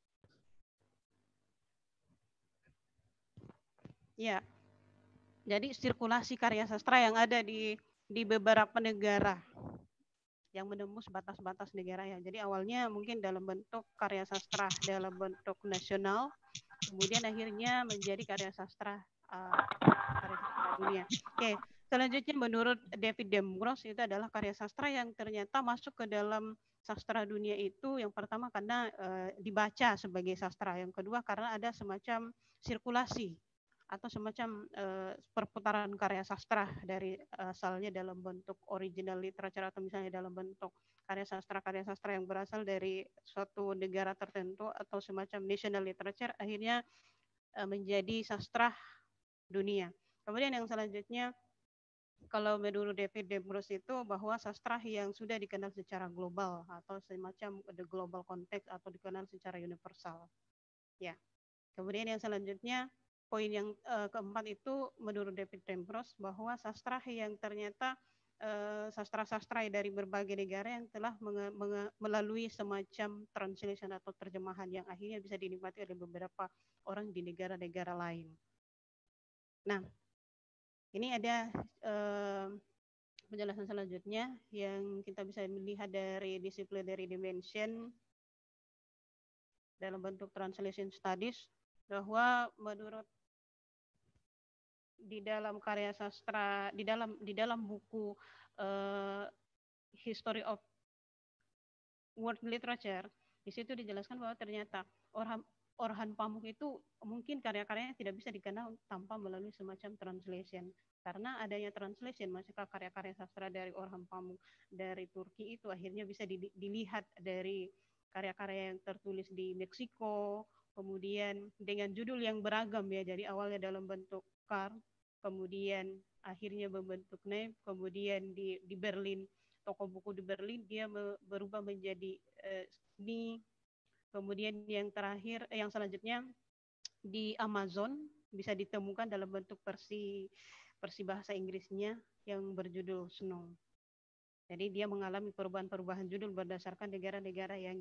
jadi sirkulasi karya sastra yang ada di beberapa negara yang menembus batas-batas negara ya. Jadi awalnya mungkin dalam bentuk karya sastra dalam bentuk nasional, kemudian akhirnya menjadi karya sastra dunia. Oke, selanjutnya menurut David Demgross itu adalah karya sastra yang ternyata masuk ke dalam sastra dunia itu yang pertama karena dibaca sebagai sastra, yang kedua karena ada semacam sirkulasi atau semacam perputaran karya sastra dari asalnya dalam bentuk original literature atau misalnya dalam bentuk karya sastra yang berasal dari suatu negara tertentu atau semacam national literature akhirnya menjadi sastra dunia. Kemudian yang selanjutnya kalau menurut David Demgross itu bahwa sastra yang sudah dikenal secara global atau semacam the global context atau dikenal secara universal. Ya. Kemudian yang selanjutnya poin yang keempat itu menurut David Demgross bahwa sastra yang ternyata sastra-sastra dari berbagai negara yang telah melalui semacam translation atau terjemahan yang akhirnya bisa dinikmati oleh beberapa orang di negara-negara lain. Nah, ini ada penjelasan selanjutnya yang kita bisa melihat dari disciplinary dimension dalam bentuk translation studies, bahwa menurut di dalam karya sastra di dalam buku History of World Literature, di situ dijelaskan bahwa ternyata Orhan Pamuk itu mungkin karya-karyanya tidak bisa dikenal tanpa melalui semacam translation. Karena adanya translation, maka karya-karya sastra dari Orhan Pamuk dari Turki itu akhirnya bisa dilihat dari karya-karya yang tertulis di Meksiko, kemudian dengan judul yang beragam ya, jadi awalnya dalam bentuk card, kemudian akhirnya membentuk name, kemudian di Berlin, toko buku di Berlin dia berubah menjadi seni. Kemudian yang terakhir, yang selanjutnya di Amazon bisa ditemukan dalam bentuk versi bahasa Inggrisnya yang berjudul Snow. Jadi dia mengalami perubahan-perubahan judul berdasarkan negara-negara yang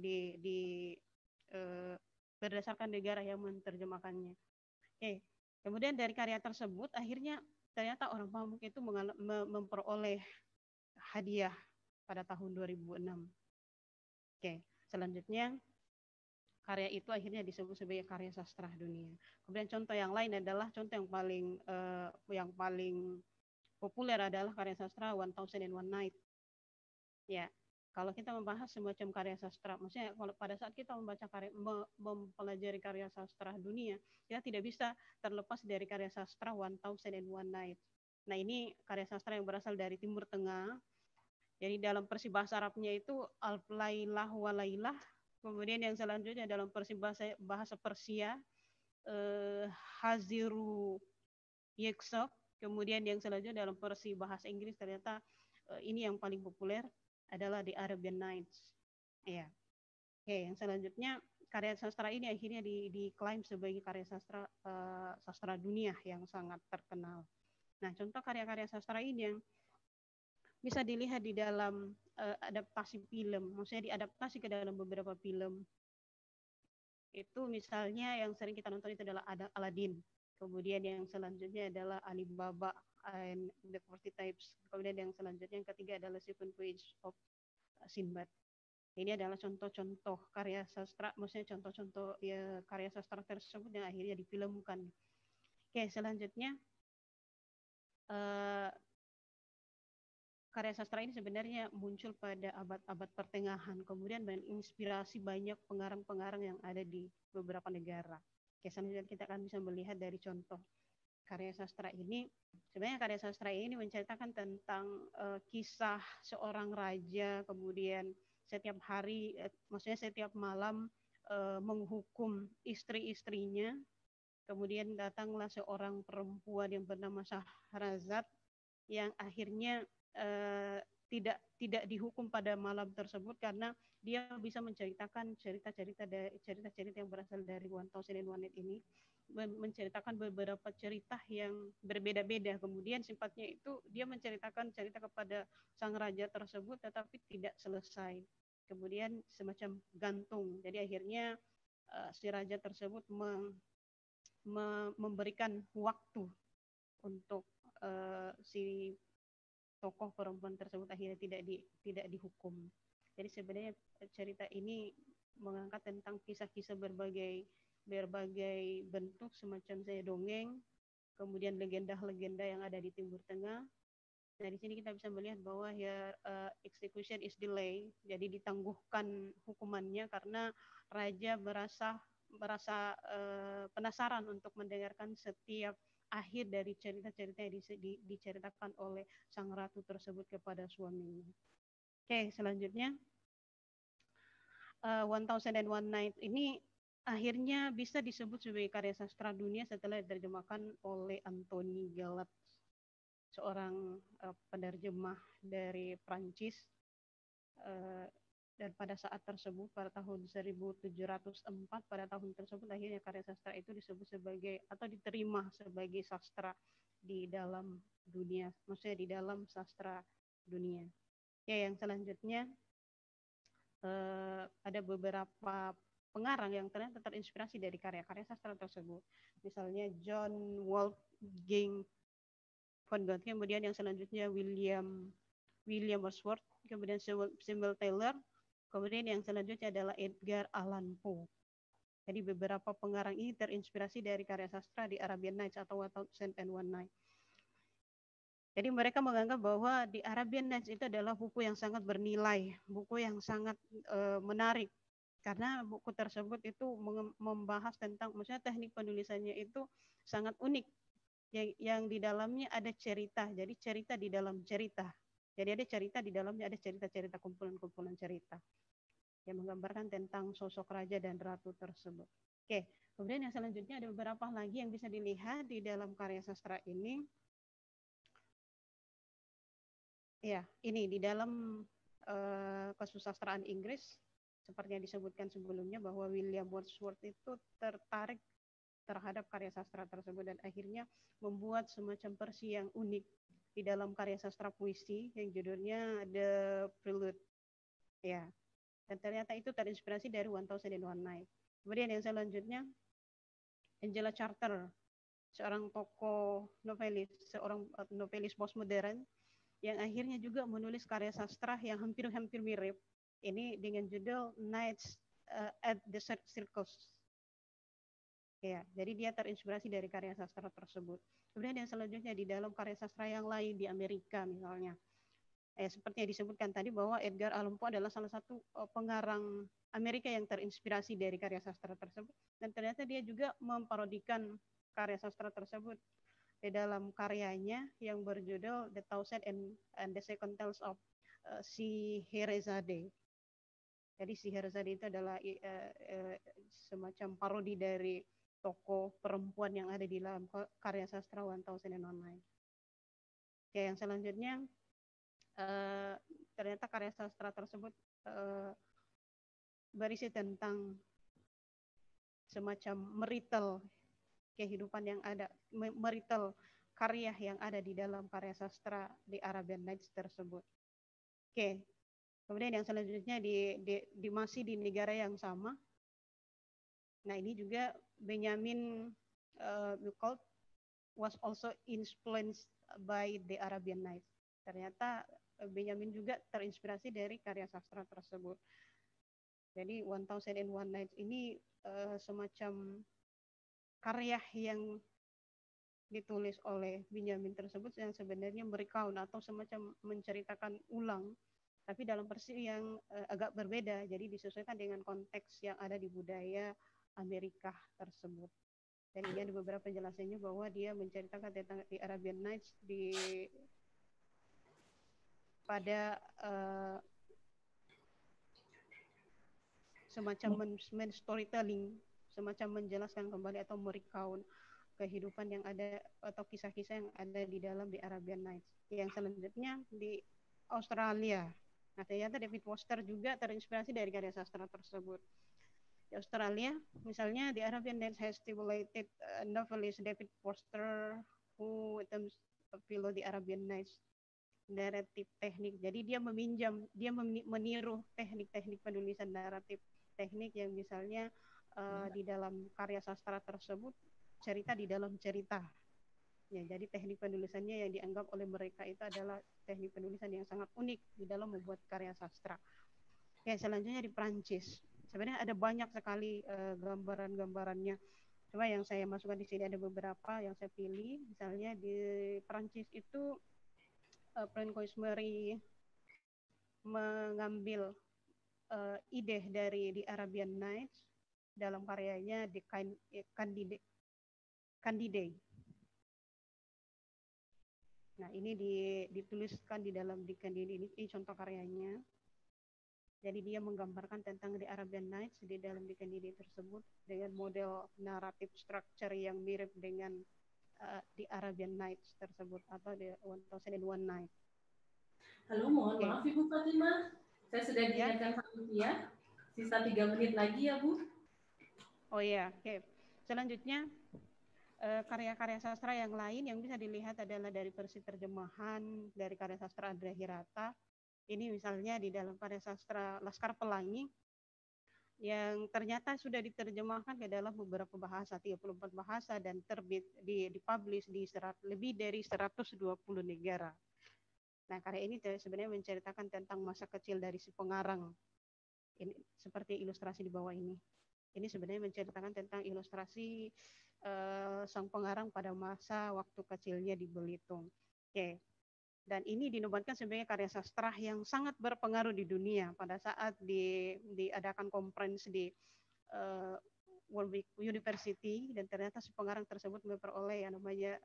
berdasarkan negara yang menerjemahkannya. Oke. Kemudian dari karya tersebut akhirnya ternyata Orhan Pamuk itu memperoleh hadiah pada tahun 2006. Oke. Selanjutnya karya itu akhirnya disebut sebagai karya sastra dunia. Kemudian contoh yang lain adalah contoh yang paling populer adalah karya sastra 1001 Night. Ya, kalau kita membahas semacam karya sastra, maksudnya kalau pada saat kita membaca mempelajari karya sastra dunia, kita tidak bisa terlepas dari karya sastra 1001 Night. Nah, ini karya sastra yang berasal dari Timur Tengah. Jadi dalam persibahasa Arabnya itu Al-Lailah wa Lailah. Kemudian yang selanjutnya dalam bahasa Persia Haziru Yeksok. Kemudian yang selanjutnya dalam bahasa Inggris ternyata ini yang paling populer adalah The Arabian Nights. Ya. Oke, yang selanjutnya karya sastra ini akhirnya diklaim sebagai karya sastra dunia yang sangat terkenal. Nah, contoh karya-karya sastra ini yang bisa dilihat di dalam adaptasi film, maksudnya diadaptasi ke dalam beberapa film. Itu misalnya yang sering kita nonton itu adalah Aladdin. Kemudian yang selanjutnya adalah Alibaba and the 40 Types. Kemudian yang selanjutnya yang ketiga adalah Seven Voyages of Sinbad. Ini adalah contoh-contoh karya sastra, maksudnya contoh-contoh ya, karya sastra tersebut yang akhirnya difilmkan. Oke, selanjutnya eh, karya sastra ini sebenarnya muncul pada abad-abad pertengahan, kemudian menginspirasi banyak pengarang-pengarang yang ada di beberapa negara. Oke, selanjutnya kita akan bisa melihat dari contoh karya sastra ini. Sebenarnya karya sastra ini menceritakan tentang kisah seorang raja, kemudian setiap hari, maksudnya setiap malam menghukum istri-istrinya. Kemudian datanglah seorang perempuan yang bernama Sahrazad yang akhirnya tidak dihukum pada malam tersebut karena dia bisa menceritakan cerita-cerita yang berasal dari 1001 Night ini, menceritakan beberapa cerita yang berbeda-beda. Kemudian sifatnya itu dia menceritakan cerita kepada sang raja tersebut tetapi tidak selesai. Kemudian semacam gantung. Jadi akhirnya si raja tersebut memberikan waktu untuk si tokoh perempuan tersebut akhirnya tidak dihukum. Jadi sebenarnya cerita ini mengangkat tentang kisah-kisah berbagai bentuk, semacam saya dongeng, kemudian legenda-legenda yang ada di Timur Tengah. Nah, di sini kita bisa melihat bahwa execution is delay, jadi ditangguhkan hukumannya karena raja merasa penasaran untuk mendengarkan setiap akhir dari cerita-cerita yang diceritakan oleh sang ratu tersebut kepada suaminya. Oke, selanjutnya 1001 Night ini akhirnya bisa disebut sebagai karya sastra dunia setelah diterjemahkan oleh Anthony Galland, seorang penerjemah dari Prancis. Dan pada saat tersebut, pada tahun 1704, pada tahun tersebut akhirnya karya sastra itu disebut sebagai atau diterima sebagai sastra di dalam dunia, maksudnya di dalam sastra dunia. Ya, yang selanjutnya ada beberapa pengarang yang ternyata terinspirasi dari karya-karya sastra tersebut. Misalnya John Wolfgang von Goethe, kemudian yang selanjutnya William Wordsworth, kemudian Samuel Taylor, kemudian yang selanjutnya adalah Edgar Allan Poe. Jadi beberapa pengarang ini terinspirasi dari karya sastra di Arabian Nights atau 1001 Night. Jadi mereka menganggap bahwa di Arabian Nights itu adalah buku yang sangat bernilai, buku yang sangat menarik. Karena buku tersebut itu membahas tentang, maksudnya teknik penulisannya itu sangat unik. Yang di dalamnya ada cerita, jadi cerita di dalam cerita. Jadi ada cerita di dalamnya, ada cerita-cerita, kumpulan-kumpulan cerita yang menggambarkan tentang sosok raja dan ratu tersebut. Oke, kemudian yang selanjutnya ada beberapa lagi yang bisa dilihat di dalam karya sastra ini. Ya, ini di dalam kesusastraan Inggris, seperti yang disebutkan sebelumnya bahwa William Wordsworth itu tertarik terhadap karya sastra tersebut dan akhirnya membuat semacam versi yang unik di dalam karya sastra puisi yang judulnya The Prelude. Ya. Dan ternyata itu terinspirasi dari 1001 Night. Kemudian yang selanjutnya Angela Carter, seorang tokoh novelis, seorang novelis postmodern yang akhirnya juga menulis karya sastra yang hampir-hampir mirip. Ini dengan judul Nights at the Circus. Ya, jadi dia terinspirasi dari karya sastra tersebut. Kemudian yang selanjutnya di dalam karya sastra yang lain di Amerika misalnya. Seperti yang disebutkan tadi bahwa Edgar Allan Poe adalah salah satu pengarang Amerika yang terinspirasi dari karya sastra tersebut. Dan ternyata dia juga memparodikan karya sastra tersebut di dalam karyanya yang berjudul The Thousand and the Second Tales of Scheherazade. Jadi Scheherazade itu adalah semacam parodi dari tokoh perempuan yang ada di dalam karya sastra 1001 Night. Oke, yang selanjutnya ternyata karya sastra tersebut berisi tentang semacam meritel kehidupan yang ada, meritel karya yang ada di dalam karya sastra di Arabian Nights tersebut. Oke, kemudian yang selanjutnya masih di negara yang sama. Nah, ini juga Benjamin Bukolt was also influenced by the Arabian Nights. Ternyata Benjamin juga terinspirasi dari karya sastra tersebut. Jadi 1001 Nights ini semacam karya yang ditulis oleh Benjamin tersebut yang sebenarnya merecount atau semacam menceritakan ulang, tapi dalam versi yang agak berbeda, jadi disesuaikan dengan konteks yang ada di budaya Amerika tersebut. Dan ini ada beberapa penjelasannya bahwa dia menceritakan tentang di Arabian Nights pada semacam storytelling, semacam menjelaskan kembali atau merecount kehidupan yang ada atau kisah-kisah yang ada di dalam di Arabian Nights. Yang selanjutnya di Australia. Nah, ternyata David Foster juga terinspirasi dari karya sastra tersebut. Di Australia, misalnya di Arabian Nights has stimulated novelist David Foster who attempts to follow the Arabian Nights naratif teknik. Jadi dia meniru teknik-teknik penulisan naratif teknik yang misalnya di dalam karya sastra tersebut cerita di dalam cerita. Ya, jadi teknik penulisannya yang dianggap oleh mereka itu adalah teknik penulisan yang sangat unik di dalam membuat karya sastra. Ya, selanjutnya di Prancis. Sebenarnya ada banyak sekali gambaran-gambarannya. Cuma yang saya masukkan di sini ada beberapa yang saya pilih. Misalnya di Prancis itu Francois Marie mengambil ide dari The Arabian Nights dalam karyanya The Candide. Nah, ini dituliskan di dalam The Candide ini contoh karyanya. Jadi dia menggambarkan tentang The Arabian Nights di dalam The Candide tersebut dengan model naratif structure yang mirip dengan The Arabian Nights tersebut atau The 1001 Night. Halo, mohon maaf Ibu Fatimah. Saya sudah diingatkan ya. Sisa 3 menit lagi ya Bu. Oh iya, oke. Selanjutnya karya-karya sastra yang lain yang bisa dilihat adalah dari versi terjemahan dari karya sastra Andrea Hirata. Ini misalnya di dalam karya sastra Laskar Pelangi yang ternyata sudah diterjemahkan ke dalam beberapa bahasa, 34 bahasa dan terbit dipublish di lebih dari 120 negara. Nah, karya ini sebenarnya menceritakan tentang masa kecil dari si pengarang. Ini seperti ilustrasi di bawah ini. Ini sebenarnya menceritakan tentang ilustrasi sang pengarang pada masa waktu kecilnya di Belitung. Oke. Dan ini dinobatkan sebagai karya sastra yang sangat berpengaruh di dunia pada saat diadakan konferensi di Warwick University, dan ternyata si pengarang tersebut memperoleh yang namanya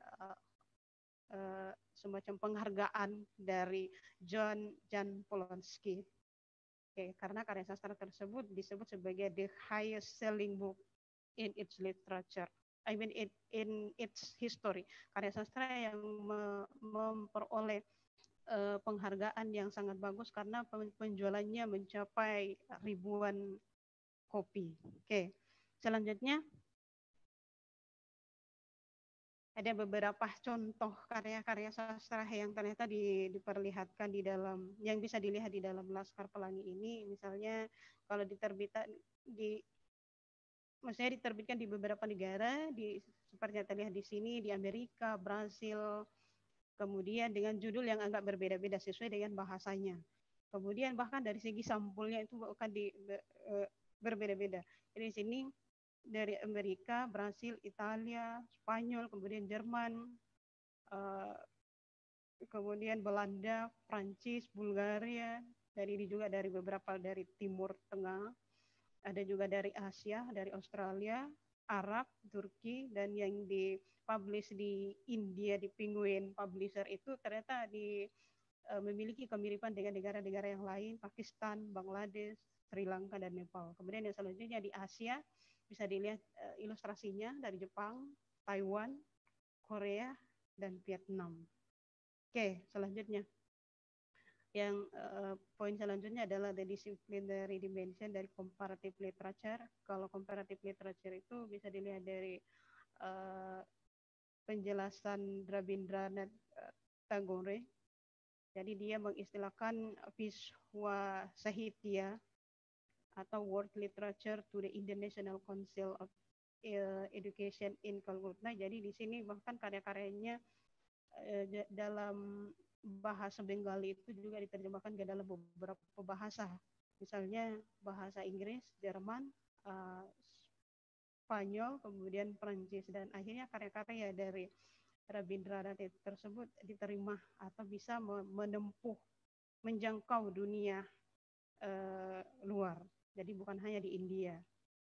semacam penghargaan dari Jan Polonsky. Oke, karena karya sastra tersebut disebut sebagai the highest selling book in its literature. I mean in its history. Karya sastra yang memperoleh penghargaan yang sangat bagus karena penjualannya mencapai ribuan kopi. Oke, selanjutnya ada beberapa contoh karya-karya sastra yang ternyata diperlihatkan di dalam, yang bisa dilihat di dalam Laskar Pelangi ini. Misalnya kalau diterbitkan maksudnya diterbitkan di beberapa negara, seperti yang terlihat di sini, di Amerika, Brasil, kemudian dengan judul yang agak berbeda-beda sesuai dengan bahasanya. Kemudian bahkan dari segi sampulnya itu akan berbeda-beda. Jadi di sini dari Amerika, Brasil, Italia, Spanyol, kemudian Jerman, kemudian Belanda, Prancis, Bulgaria, ini juga dari beberapa dari Timur Tengah, ada juga dari Asia, dari Australia, Arab, Turki, dan yang dipublish di India di Penguin Publisher itu ternyata memiliki kemiripan dengan negara-negara yang lain, Pakistan, Bangladesh, Sri Lanka, dan Nepal. Kemudian yang selanjutnya di Asia bisa dilihat ilustrasinya dari Jepang, Taiwan, Korea, dan Vietnam. Oke, selanjutnya. Yang poin selanjutnya adalah the disciplinary dimension dari comparative literature. Kalau comparative literature itu bisa dilihat dari penjelasan Rabindranath Tagore. Jadi dia mengistilahkan Vishwa Sahitya atau World Literature to the International Council of Education in Calcutta. Jadi di sini bahkan karya-karyanya dalam bahasa Bengali itu juga diterjemahkan ke dalam beberapa bahasa. Misalnya bahasa Inggris, Jerman, Spanyol, kemudian Prancis, dan akhirnya karya-karya dari Rabindranath tersebut diterima atau bisa menempuh, menjangkau dunia luar. Jadi bukan hanya di India.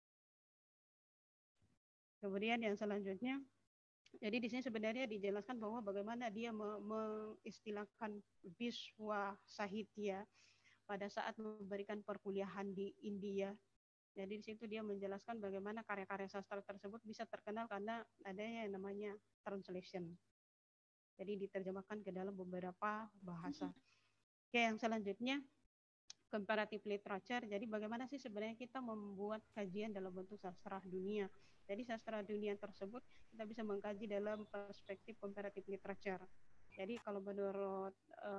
Kemudian yang selanjutnya, jadi di sini sebenarnya dijelaskan bahwa bagaimana dia mengistilahkan Biswa Sahitya pada saat memberikan perkuliahan di India. Jadi di situ dia menjelaskan bagaimana karya-karya sastra tersebut bisa terkenal karena adanya yang namanya translation. Jadi diterjemahkan ke dalam beberapa bahasa. Oke, yang selanjutnya comparative literature. Jadi bagaimana sih sebenarnya kita membuat kajian dalam bentuk sastra dunia. Jadi sastra dunia tersebut kita bisa mengkaji dalam perspektif comparative literature. Jadi kalau menurut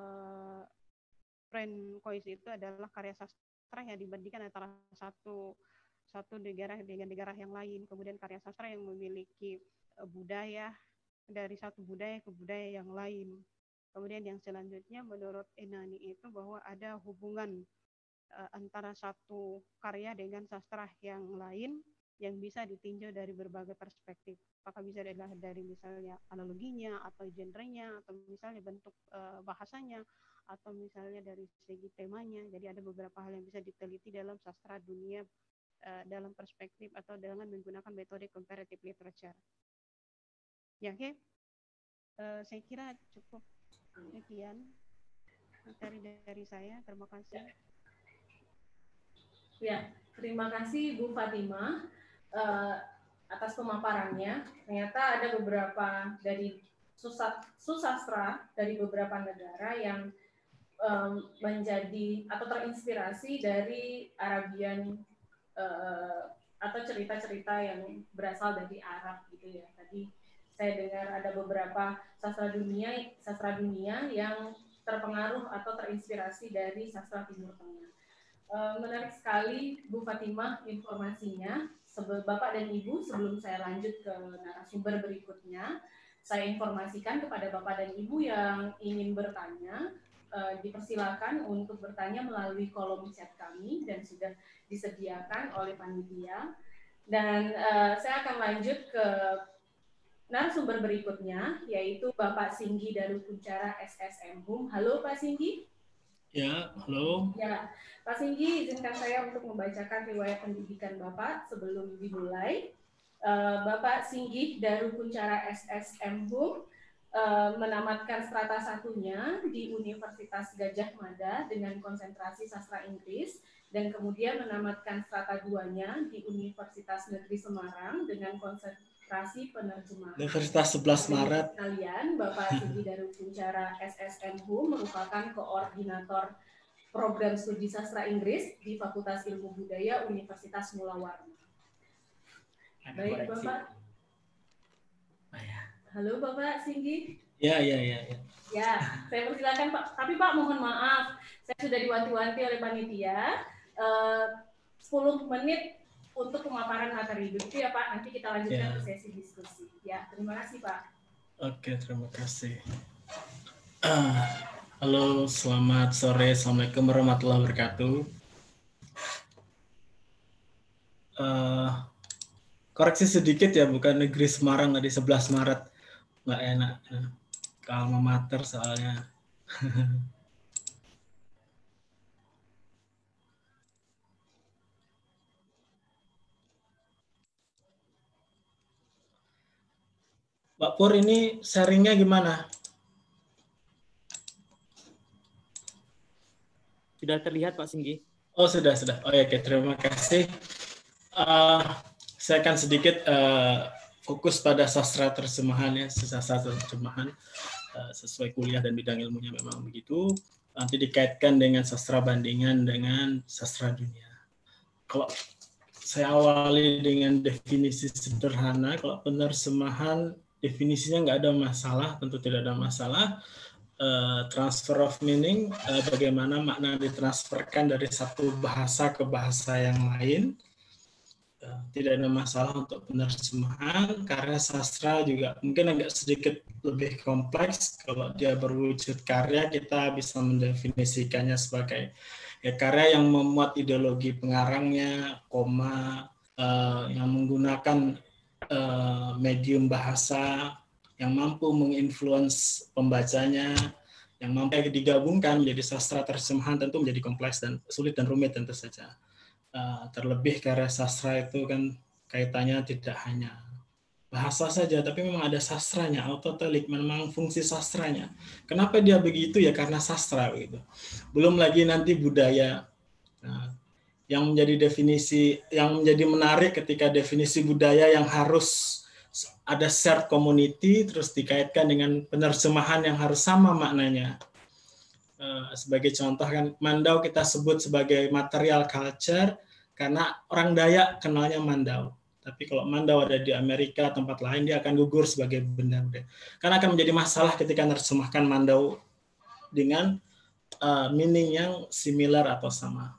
Francois itu adalah karya sastra yang dibandingkan antara satu negara dengan negara yang lain, kemudian karya sastra yang memiliki budaya dari satu budaya ke budaya yang lain. Kemudian yang selanjutnya menurut Enani itu bahwa ada hubungan antara satu karya dengan sastra yang lain yang bisa ditinjau dari berbagai perspektif. Apakah bisa dari misalnya analoginya atau genrenya atau misalnya bentuk bahasanya atau misalnya dari segi temanya. Jadi ada beberapa hal yang bisa diteliti dalam sastra dunia dalam perspektif atau dengan menggunakan metode comparative literature. Ya, oke. Saya kira cukup sekian materi dari saya. Terima kasih. Ya, terima kasih Bu Fatimah atas pemaparannya. Ternyata ada beberapa dari susastra dari beberapa negara yang menjadi atau terinspirasi dari Arabian atau cerita-cerita yang berasal dari Arab gitu ya. Tadi saya dengar ada beberapa sastra dunia yang terpengaruh atau terinspirasi dari sastra Timur Tengah. Menarik sekali Bu Fatimah informasinya. Bapak dan Ibu, sebelum saya lanjut ke narasumber berikutnya, saya informasikan kepada Bapak dan Ibu yang ingin bertanya, dipersilakan untuk bertanya melalui kolom chat kami dan sudah disediakan oleh panitia. Dan saya akan lanjut ke narasumber berikutnya, yaitu Bapak Singgi Darukunchara SSM HUM. Halo Pak Singgi. Ya, halo. Ya, Pak Singgi, izinkan saya untuk membacakan riwayat pendidikan Bapak sebelum dimulai. Bapak Singgi Darukunchara SSM HUM menamatkan strata 1-nya di Universitas Gadjah Mada dengan konsentrasi sastra Inggris dan kemudian menamatkan strata 2-nya di Universitas Negeri Semarang dengan konsentrasi penerjemahan. Universitas 11 Maret. Kalian, Bapak Singgi Darukunchara SSM HUM merupakan koordinator program studi sastra Inggris di Fakultas Ilmu Budaya Universitas Mula Warna. Baik, Bapak. Halo Bapak Singgi. Ya. Ya, saya persilakan Pak. Tapi Pak mohon maaf, saya sudah diwanti-wanti oleh panitia 10 menit untuk pemaparan materi. Begitu ya Pak, nanti kita lanjutkan ke sesi diskusi. Ya, terima kasih Pak. Oke, terima kasih. Halo, selamat sore. Assalamualaikum warahmatullahi wabarakatuh. Koreksi sedikit ya, bukan Negeri Semarang, tadi 11 Maret. Nggak enak. Ke alma mater soalnya. Mbak Pur, ini sharingnya gimana? Sudah terlihat Pak Singgi. Oh, sudah. Oh ya, oke, terima kasih. Saya akan sedikit fokus pada sastra terjemahan ya, sastra terjemahan sesuai kuliah dan bidang ilmunya memang begitu. Nanti dikaitkan dengan sastra bandingan dengan sastra dunia. Kalau saya awali dengan definisi sederhana, kalau penerjemahan definisinya nggak ada masalah, tentu tidak ada masalah. Transfer of meaning, bagaimana makna ditransferkan dari satu bahasa ke bahasa yang lain. Tidak ada masalah untuk penerjemahan, karya sastra juga mungkin agak sedikit lebih kompleks. Kalau dia berwujud karya, kita bisa mendefinisikannya sebagai karya yang memuat ideologi pengarangnya, koma, yang menggunakan medium bahasa yang mampu menginfluence pembacanya, yang mampu digabungkan menjadi sastra terjemahan tentu menjadi kompleks dan sulit dan rumit tentu saja. Terlebih karya sastra itu kan kaitannya tidak hanya bahasa saja, tapi memang ada sastranya, autotelik, memang fungsi sastranya. Kenapa dia begitu ya? Karena sastra begitu. Belum lagi nanti budaya. Nah, yang menjadi definisi, yang menjadi menarik ketika definisi budaya yang harus ada shared community, terus dikaitkan dengan penerjemahan yang harus sama maknanya. Sebagai contoh kan, Mandau kita sebut sebagai material culture karena orang Dayak kenalnya Mandau. Tapi kalau Mandau ada di Amerika, tempat lain, dia akan gugur sebagai benda budaya. Karena akan menjadi masalah ketika menerjemahkan Mandau dengan meaning yang similar atau sama.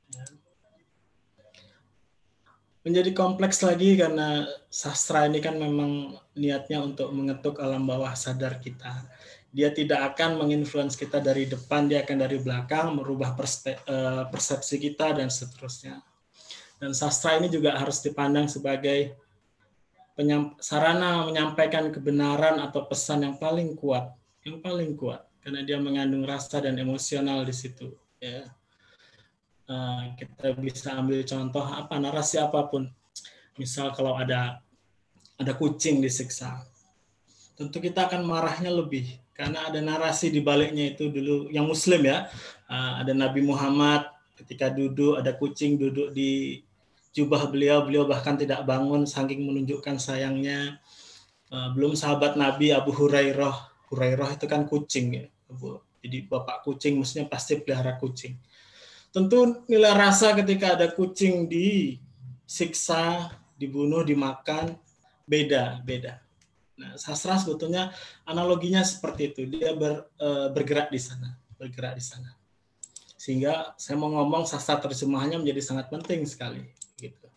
Menjadi kompleks lagi karena sastra ini kan memang niatnya untuk mengetuk alam bawah sadar kita. Dia tidak akan menginfluence kita dari depan, dia akan dari belakang, merubah persepsi kita dan seterusnya. Dan sastra ini juga harus dipandang sebagai sarana menyampaikan kebenaran atau pesan yang paling kuat, karena dia mengandung rasa dan emosional di situ. Ya. Kita bisa ambil contoh narasi apapun. Misal kalau ada kucing disiksa, tentu kita akan marahnya lebih karena ada narasi di baliknya itu dulu yang Muslim ya. Ada Nabi Muhammad ketika duduk, ada kucing duduk di jubah beliau bahkan tidak bangun saking menunjukkan sayangnya. Belum sahabat Nabi Abu Hurairah itu kan kucing ya. Jadi bapak kucing maksudnya pasti pelihara kucing. Tentu nilai rasa ketika ada kucing disiksa, dibunuh, dimakan beda. Nah, sastra sebetulnya analoginya seperti itu. Dia bergerak di sana. Sehingga saya mau ngomong sastra terjemahannya menjadi sangat penting sekali. Gitu.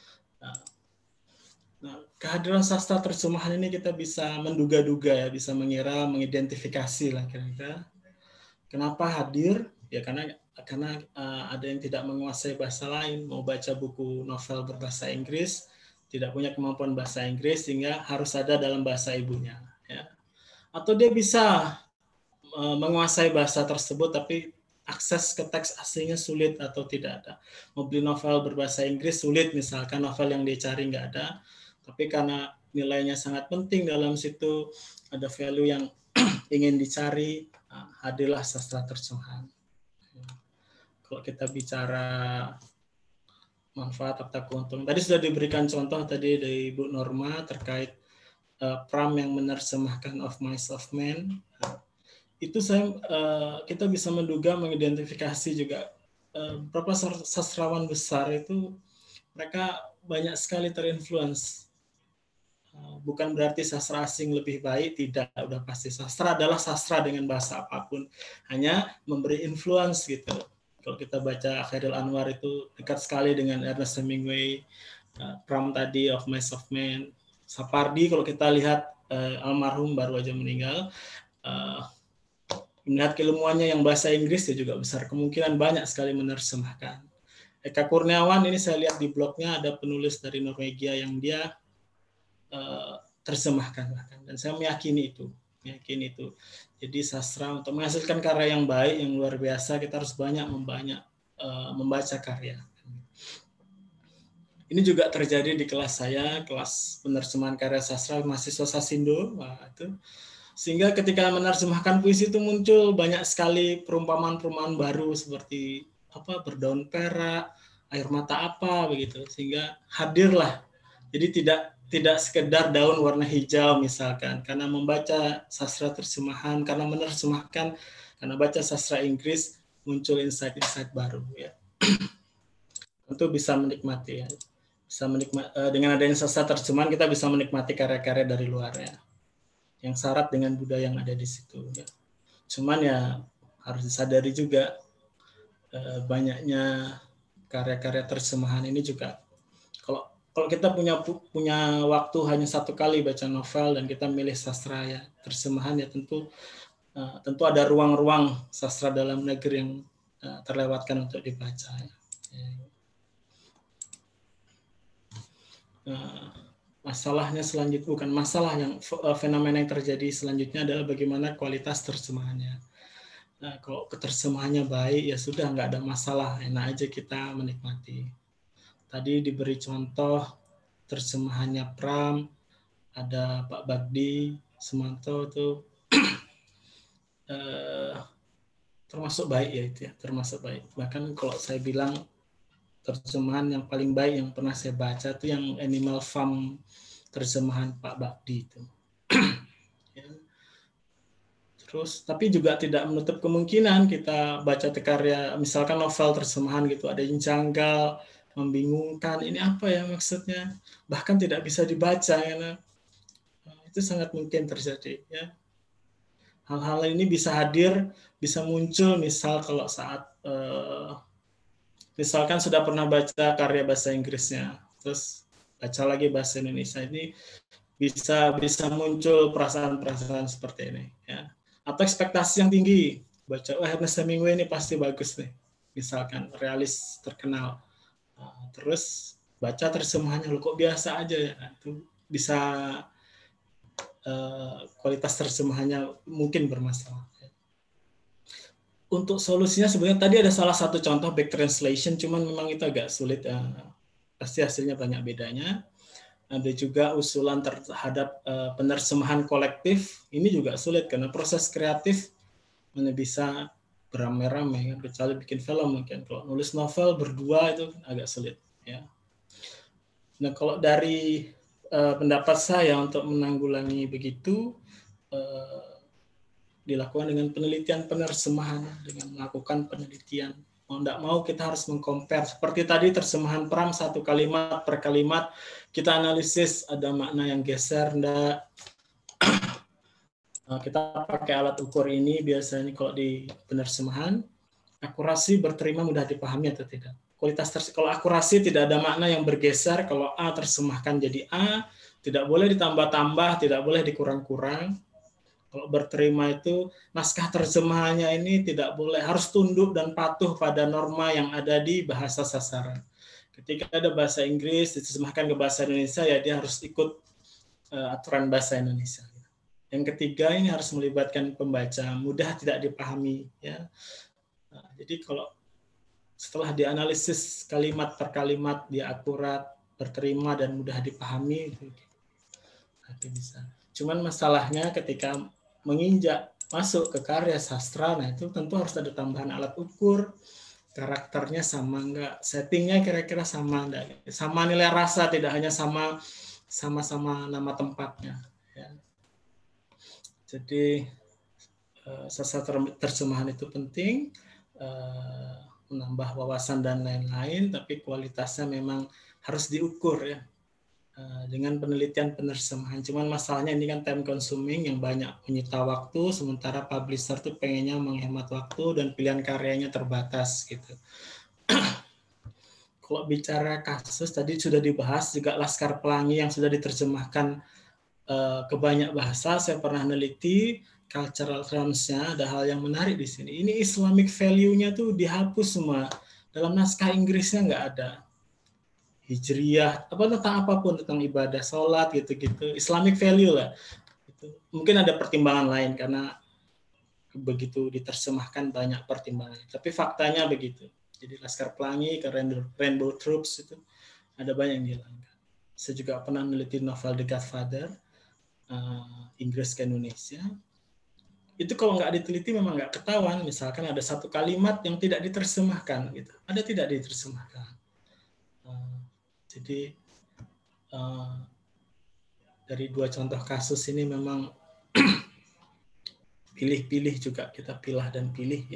Nah, kehadiran sastra terjemahan ini kita bisa menduga-duga ya, bisa mengira, mengidentifikasi lah kira-kira. Kenapa hadir? Ya karena ada yang tidak menguasai bahasa lain, mau baca buku novel berbahasa Inggris, tidak punya kemampuan bahasa Inggris sehingga harus ada dalam bahasa ibunya. Ya. Atau dia bisa menguasai bahasa tersebut tapi akses ke teks aslinya sulit atau tidak ada. Mau beli novel berbahasa Inggris sulit, misalkan novel yang dicari nggak ada, tapi karena nilainya sangat penting dalam situ, ada value yang ingin dicari, hadirlah sastra terjemahan. Kalau kita bicara manfaat atau keuntungan, tadi sudah diberikan contoh tadi dari Bu Norma terkait Pram yang menerjemahkan Of Mice of Men. Itu kita bisa menduga, mengidentifikasi juga beberapa sastrawan besar itu mereka banyak sekali terinfluence. Bukan berarti sastra asing lebih baik, tidak, udah pasti sastra adalah sastra dengan bahasa apapun, hanya memberi influence gitu. Kalau kita baca Khairil Anwar itu dekat sekali dengan Ernest Hemingway, Pram tadi Of Mice of Men, Sapardi kalau kita lihat almarhum baru aja meninggal, melihat keilmuannya yang bahasa Inggris dia juga besar kemungkinan banyak sekali menerjemahkan. Eka Kurniawan ini saya lihat di blognya ada penulis dari Norwegia yang dia terjemahkan bahkan, dan saya meyakini itu. Jadi sastra untuk menghasilkan karya yang baik, yang luar biasa, kita harus banyak membaca karya. Ini juga terjadi di kelas saya, kelas penerjemahan karya sastra mahasiswa Sasindo. Sehingga ketika menerjemahkan puisi itu muncul banyak sekali perumpamaan-perumpamaan baru seperti berdaun perak, air mata apa begitu, sehingga hadirlah. Jadi tidak sekedar daun warna hijau misalkan, karena membaca sastra terjemahan, karena menerjemahkan, karena baca sastra Inggris muncul insight-insight baru ya. Tentu bisa menikmati ya. Dengan adanya sastra terjemahan kita bisa menikmati karya-karya dari luarnya yang syarat dengan budaya yang ada di situ ya. Cuman ya harus disadari juga banyaknya karya-karya terjemahan ini juga kalau kita punya waktu hanya satu kali baca novel dan kita milih sastra ya terjemahan ya tentu ada ruang-ruang sastra dalam negeri yang terlewatkan untuk dibaca ya. masalahnya selanjutnya, bukan masalah, yang fenomena yang terjadi selanjutnya adalah bagaimana kualitas terjemahannya. Nah, kalau keterjemahannya baik, ya sudah, nggak ada masalah, enak aja kita menikmati. Tadi diberi contoh terjemahannya Pram, ada Pak Bagdi Sumanto itu termasuk baik ya, itu ya, termasuk baik. Bahkan kalau saya bilang terjemahan yang paling baik yang pernah saya baca itu yang Animal Farm, terjemahan Pak Bagdi itu. Ya. Terus, tapi juga tidak menutup kemungkinan kita baca karya, misalkan novel terjemahan gitu, ada yang janggal, membingungkan, ini apa ya maksudnya, bahkan tidak bisa dibaca, karena itu sangat mungkin terjadi. Ya. Hal-hal ini bisa hadir, bisa muncul, misal kalau saat misalkan sudah pernah baca karya bahasa Inggrisnya, terus baca lagi bahasa Indonesia, ini bisa muncul perasaan-perasaan seperti ini, ya. Atau ekspektasi yang tinggi, baca Ernest Hemingway ini pasti bagus nih, misalkan realis terkenal, terus baca terjemahannya, lo kok biasa aja ya, itu bisa kualitas terjemahannya mungkin bermasalah. Untuk solusinya sebenarnya tadi ada salah satu contoh back translation, cuman memang itu agak sulit ya. Pasti hasilnya banyak bedanya. Ada juga usulan terhadap penerjemahan kolektif, ini juga sulit karena proses kreatif mana bisa beramai-ramai, kecuali bikin film mungkin. Kalau nulis novel berdua itu agak sulit ya. Nah, kalau dari pendapat saya untuk menanggulangi begitu, dilakukan dengan penelitian penerjemahan, dengan melakukan penelitian. Mau tidak mau kita harus mengcompare. Seperti tadi terjemahan Pram, satu kalimat per kalimat, kita analisis ada makna yang geser, enggak. Kita pakai alat ukur ini biasanya kalau di penerjemahan, akurasi berterima mudah dipahami atau tidak. Kalau akurasi tidak ada makna yang bergeser, kalau A terjemahkan jadi A, tidak boleh ditambah-tambah, tidak boleh dikurang-kurang. Kalau berterima itu naskah terjemahannya ini tidak boleh, harus tunduk dan patuh pada norma yang ada di bahasa sasaran. Ketika ada bahasa Inggris diterjemahkan ke bahasa Indonesia, ya dia harus ikut aturan bahasa Indonesia. Yang ketiga, ini harus melibatkan pembaca, mudah tidak dipahami. Ya. Nah, jadi kalau setelah dianalisis kalimat per kalimat, dia akurat, berterima dan mudah dipahami, itu bisa. Cuman masalahnya ketika menginjak masuk ke karya sastra, nah itu tentu harus ada tambahan alat ukur, karakternya sama enggak, settingnya kira-kira sama enggak, sama nilai rasa, tidak hanya sama-sama nama tempatnya. Ya. Jadi sastra terjemahan itu penting, menambah wawasan dan lain-lain, tapi kualitasnya memang harus diukur ya. Dengan penelitian penerjemahan. Cuman masalahnya ini kan time consuming yang banyak menyita waktu, sementara publisher tuh pengennya menghemat waktu dan pilihan karyanya terbatas gitu. Kalau bicara kasus tadi sudah dibahas juga Laskar Pelangi yang sudah diterjemahkan ke banyak bahasa. Saya pernah neliti cultural terms-nya, ada hal yang menarik di sini. Ini Islamic value-nya tuh dihapus semua. Dalam naskah Inggrisnya nggak ada. Hijriyah, tentang apapun, tentang ibadah, sholat, gitu-gitu, Islamic value lah. Mungkin ada pertimbangan lain karena begitu diterjemahkan banyak pertimbangan. Tapi faktanya begitu. Jadi Laskar Pelangi ke Rainbow Troops itu ada banyak yang dihilangkan. Saya juga pernah meneliti novel The Godfather, Inggris ke Indonesia. Itu kalau nggak diteliti memang nggak ketahuan. Misalkan ada satu kalimat yang tidak diterjemahkan, gitu. Ada tidak diterjemahkan. Jadi dari dua contoh kasus ini memang pilih-pilih juga, kita pilah dan pilih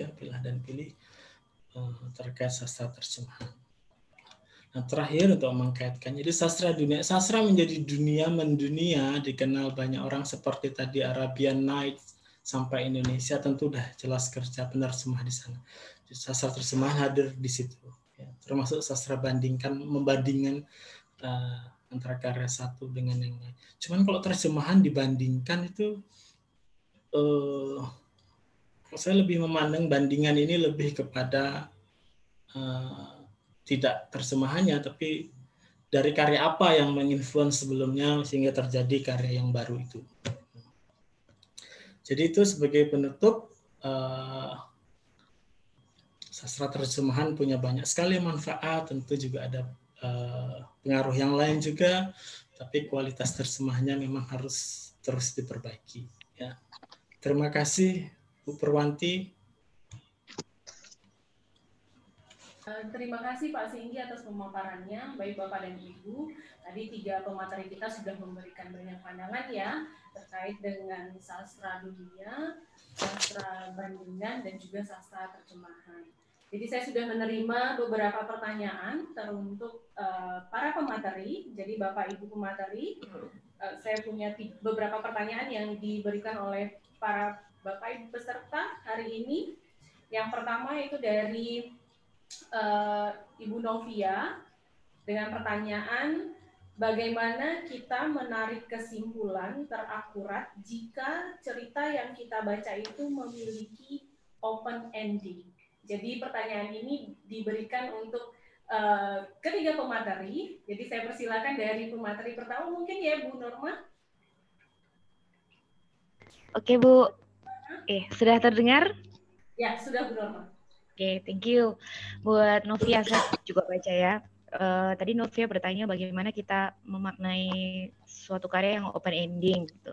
terkait sastra terjemahan. Nah, terakhir untuk mengkaitkan, jadi sastra menjadi dunia mendunia, dikenal banyak orang seperti tadi Arabian Nights sampai Indonesia, tentu udah jelas kerja penerjemah di sana. Jadi, sastra terjemahan hadir di situ. Termasuk sastra membandingkan antara karya satu dengan yang lain. Cuman kalau terjemahan dibandingkan itu, saya lebih memandang bandingan ini lebih kepada tidak terjemahannya, tapi dari karya apa yang menginfluence sebelumnya sehingga terjadi karya yang baru itu. Jadi itu sebagai penutup, sastra terjemahan punya banyak sekali manfaat, tentu juga ada pengaruh yang lain juga, tapi kualitas terjemahnya memang harus terus diperbaiki. Ya. Terima kasih Bu Perwanti. Terima kasih Pak Singgi atas pemaparannya, baik Bapak dan Ibu. Tadi 3 pemateri kita sudah memberikan banyak pandangan ya, terkait dengan sastra dunia, sastra bandingan, dan juga sastra terjemahan. Jadi saya sudah menerima beberapa pertanyaan teruntuk para pemateri. Jadi Bapak Ibu pemateri, saya punya beberapa pertanyaan yang diberikan oleh para Bapak Ibu peserta hari ini. Yang pertama itu dari Ibu Novia dengan pertanyaan, bagaimana kita menarik kesimpulan terakurat jika cerita yang kita baca itu memiliki open ending. Jadi pertanyaan ini diberikan untuk ketiga pemateri. Jadi saya persilakan dari pemateri pertama mungkin ya Bu Norma. Oke Bu, sudah terdengar? Ya, sudah Bu Norma. Oke, thank you. Buat Novia, saya juga baca ya. Tadi Novia bertanya bagaimana kita memaknai suatu karya yang open ending gitu.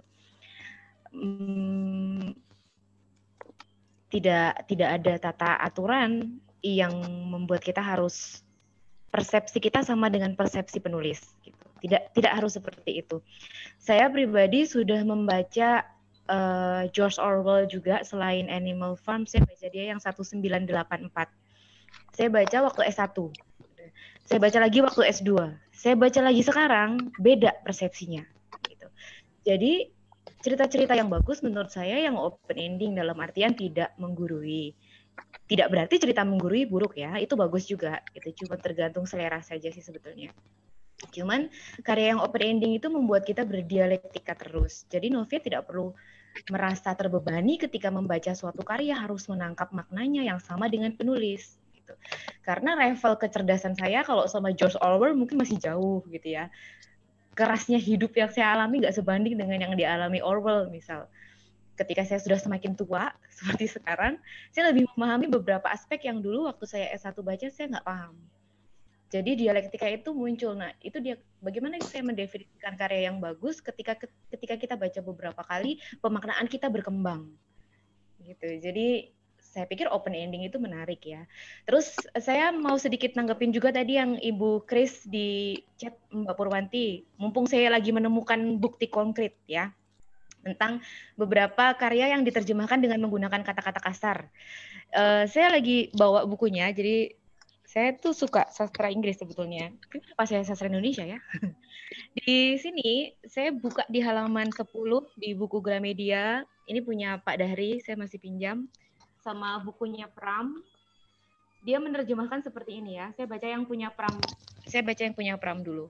Tidak ada tata aturan yang membuat kita harus persepsi kita sama dengan persepsi penulis gitu. Tidak harus seperti itu. Saya pribadi sudah membaca George Orwell juga. Selain Animal Farm, saya baca dia yang 1984. Saya baca waktu S1. Saya baca lagi waktu S2. Saya baca lagi sekarang, beda persepsinya. Gitu. Jadi cerita-cerita yang bagus menurut saya yang open ending dalam artian tidak menggurui. Tidak berarti cerita menggurui buruk ya, itu bagus juga. Itu cuma tergantung selera saja sih sebetulnya. Cuman karya yang open ending itu membuat kita berdialektika terus. Jadi Novia tidak perlu merasa terbebani ketika membaca suatu karya harus menangkap maknanya yang sama dengan penulis. Gitu. Karena level kecerdasan saya kalau sama George Orwell mungkin masih jauh gitu ya. Kerasnya hidup yang saya alami nggak sebanding dengan yang dialami Orwell misal. Ketika saya sudah semakin tua seperti sekarang, saya lebih memahami beberapa aspek yang dulu waktu saya S1 baca saya nggak paham. Jadi dialektika itu muncul. Nah, itu dia bagaimana saya mendefinisikan karya yang bagus ketika kita baca beberapa kali, pemaknaan kita berkembang. Gitu. Jadi saya pikir open ending itu menarik ya. Terus saya mau sedikit nanggepin juga tadi yang Ibu Kris di chat Mbak Purwanti. Mumpung saya lagi menemukan bukti konkret ya tentang beberapa karya yang diterjemahkan dengan menggunakan kata-kata kasar. Saya lagi bawa bukunya, jadi saya tuh suka sastra Inggris sebetulnya. Kenapa saya sastra Indonesia ya? Di sini saya buka di halaman 10 di buku Gramedia. Ini punya Pak Dahri, saya masih pinjam. Sama bukunya Pram. Dia menerjemahkan seperti ini ya. Saya baca yang punya Pram. Saya baca yang punya Pram dulu.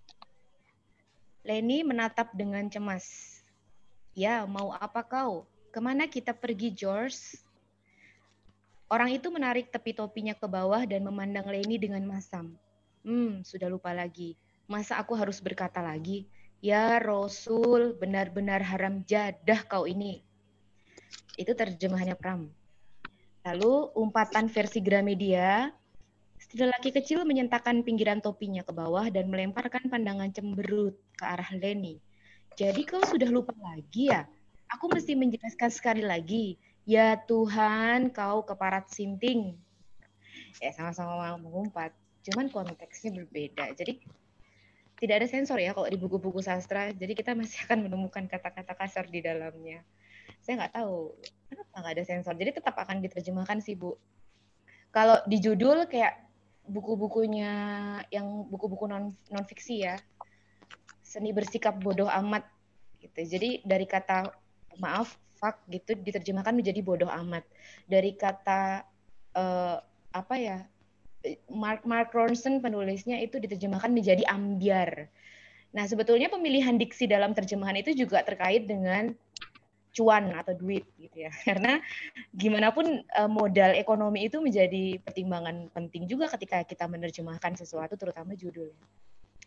Leni menatap dengan cemas. Ya, mau apa kau? Kemana kita pergi, George? Orang itu menarik tepi topinya ke bawah dan memandang Leni dengan masam. Sudah lupa lagi. Masa aku harus berkata lagi? Ya Rasul, benar-benar haram jadah kau ini. Itu terjemahannya Pram. Lalu umpatan versi Gramedia, si lelaki kecil menyentakkan pinggiran topinya ke bawah dan melemparkan pandangan cemberut ke arah Leni. Jadi kau sudah lupa lagi ya? Aku mesti menjelaskan sekali lagi. Ya Tuhan, kau keparat sinting. Ya sama-sama mengumpat. Cuman konteksnya berbeda. Jadi tidak ada sensor ya kalau di buku-buku sastra. Jadi kita masih akan menemukan kata-kata kasar di dalamnya. Saya nggak tahu kenapa nggak ada sensor. Jadi tetap akan diterjemahkan sih Bu. Kalau di judul kayak buku-bukunya yang buku-buku non fiksi ya, seni bersikap bodoh amat gitu. Jadi dari kata maaf, fuck gitu diterjemahkan menjadi bodoh amat. Dari kata apa ya? Mark Ronson penulisnya itu diterjemahkan menjadi ambiar. Nah, sebetulnya pemilihan diksi dalam terjemahan itu juga terkait dengan cuan atau duit gitu ya. Karena gimana pun modal ekonomi itu menjadi pertimbangan penting juga ketika kita menerjemahkan sesuatu terutama judul.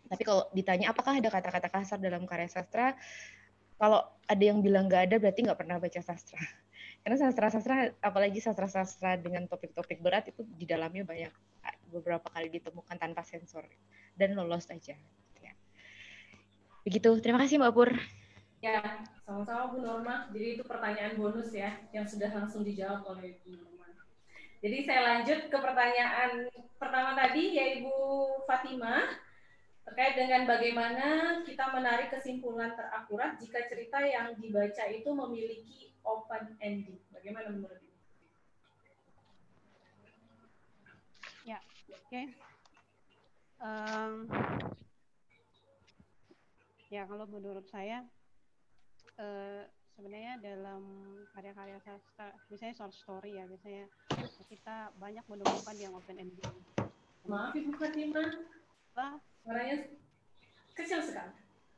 Tapi kalau ditanya apakah ada kata-kata kasar dalam karya sastra, kalau ada yang bilang nggak ada berarti nggak pernah baca sastra. Karena sastra-sastra, apalagi sastra-sastra dengan topik-topik berat itu di dalamnya banyak beberapa kali ditemukan tanpa sensor dan lolos aja. Ya. Begitu. Terima kasih Mbak Pur. Ya, sama-sama Bu Norma. Jadi itu pertanyaan bonus ya yang sudah langsung dijawab oleh Bu Norma. Jadi saya lanjut ke pertanyaan pertama tadi, yaitu Fatimah, terkait dengan bagaimana kita menarik kesimpulan terakurat jika cerita yang dibaca itu memiliki open ending. Bagaimana menurut Ibu? Ya, oke. Ya, kalau menurut saya, sebenarnya dalam karya-karya sastra, misalnya short story ya, biasanya kita banyak menemukan yang open ending. Maaf Ibu Fatimah, suaranya kecil sekali.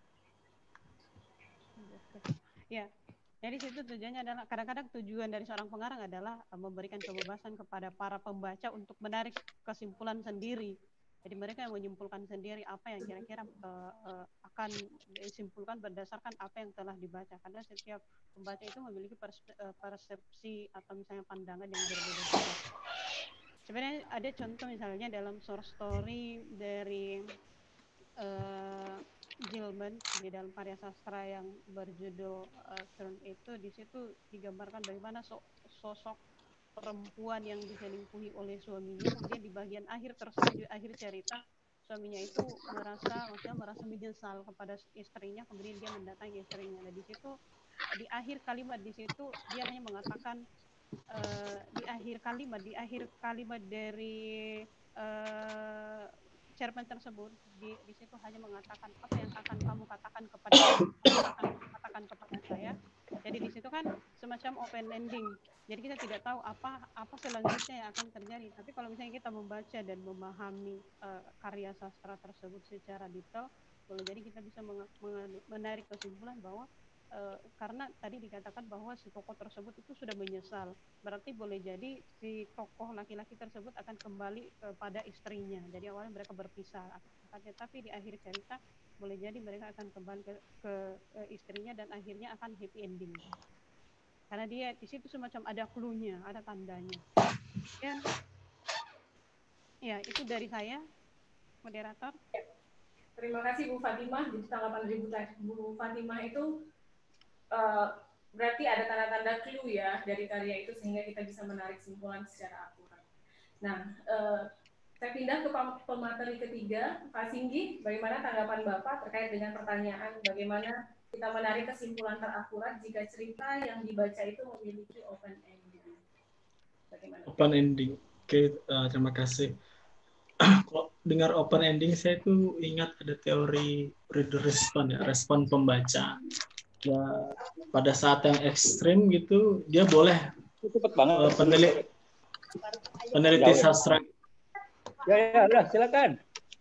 Ya, jadi situ tujuannya adalah, kadang-kadang tujuan dari seorang pengarang adalah memberikan kebebasan kepada para pembaca untuk menarik kesimpulan sendiri. Jadi mereka yang menyimpulkan sendiri apa yang kira-kira akan disimpulkan berdasarkan apa yang telah dibaca. Karena setiap pembaca itu memiliki persepsi atau misalnya pandangan yang berbeda-beda. Sebenarnya ada contoh misalnya dalam short story dari Gilman di dalam karya sastra yang berjudul Turn itu, di situ digambarkan bagaimana sosok perempuan yang diselingkuhi oleh suaminya, kemudian di bagian akhir tersebut, di akhir cerita, suaminya itu merasa menyesal kepada istrinya, kemudian dia mendatangi istrinya. Nah, di situ di akhir kalimat di situ dia hanya mengatakan di akhir kalimat dari cerpen tersebut, di situ hanya mengatakan apa yang akan kamu katakan kepada saya. Jadi di situ kan semacam open ending. Jadi kita tidak tahu apa selanjutnya yang akan terjadi. Tapi kalau misalnya kita membaca dan memahami karya sastra tersebut secara detail, boleh jadi kita bisa menarik kesimpulan bahwa karena tadi dikatakan bahwa si tokoh tersebut itu sudah menyesal, berarti boleh jadi si tokoh laki-laki tersebut akan kembali kepada istrinya. Jadi awalnya mereka berpisah, tapi di akhir cerita boleh jadi mereka akan kembali ke istrinya dan akhirnya akan happy ending. Karena dia di situ semacam ada clue-nya, ada tandanya. Ya, itu dari saya, moderator. Terima kasih Bu Fatimah. Jadi tanggapan dari Bu Fatimah itu berarti ada tanda-tanda clue ya dari karya itu sehingga kita bisa menarik kesimpulan secara akurat. Nah, saya pindah ke pemateri ketiga, Pak Singgi. Bagaimana tanggapan Bapak terkait dengan pertanyaan bagaimana kita menarik kesimpulan terakurat jika cerita yang dibaca itu memiliki open ending? Bagaimana? Open ending. Oke, terima kasih. Kalau dengar open ending, saya tuh ingat ada teori reader response ya, respon pembaca. Ya, pada saat yang ekstrim gitu, dia boleh peneliti sastra. Ya, silakan.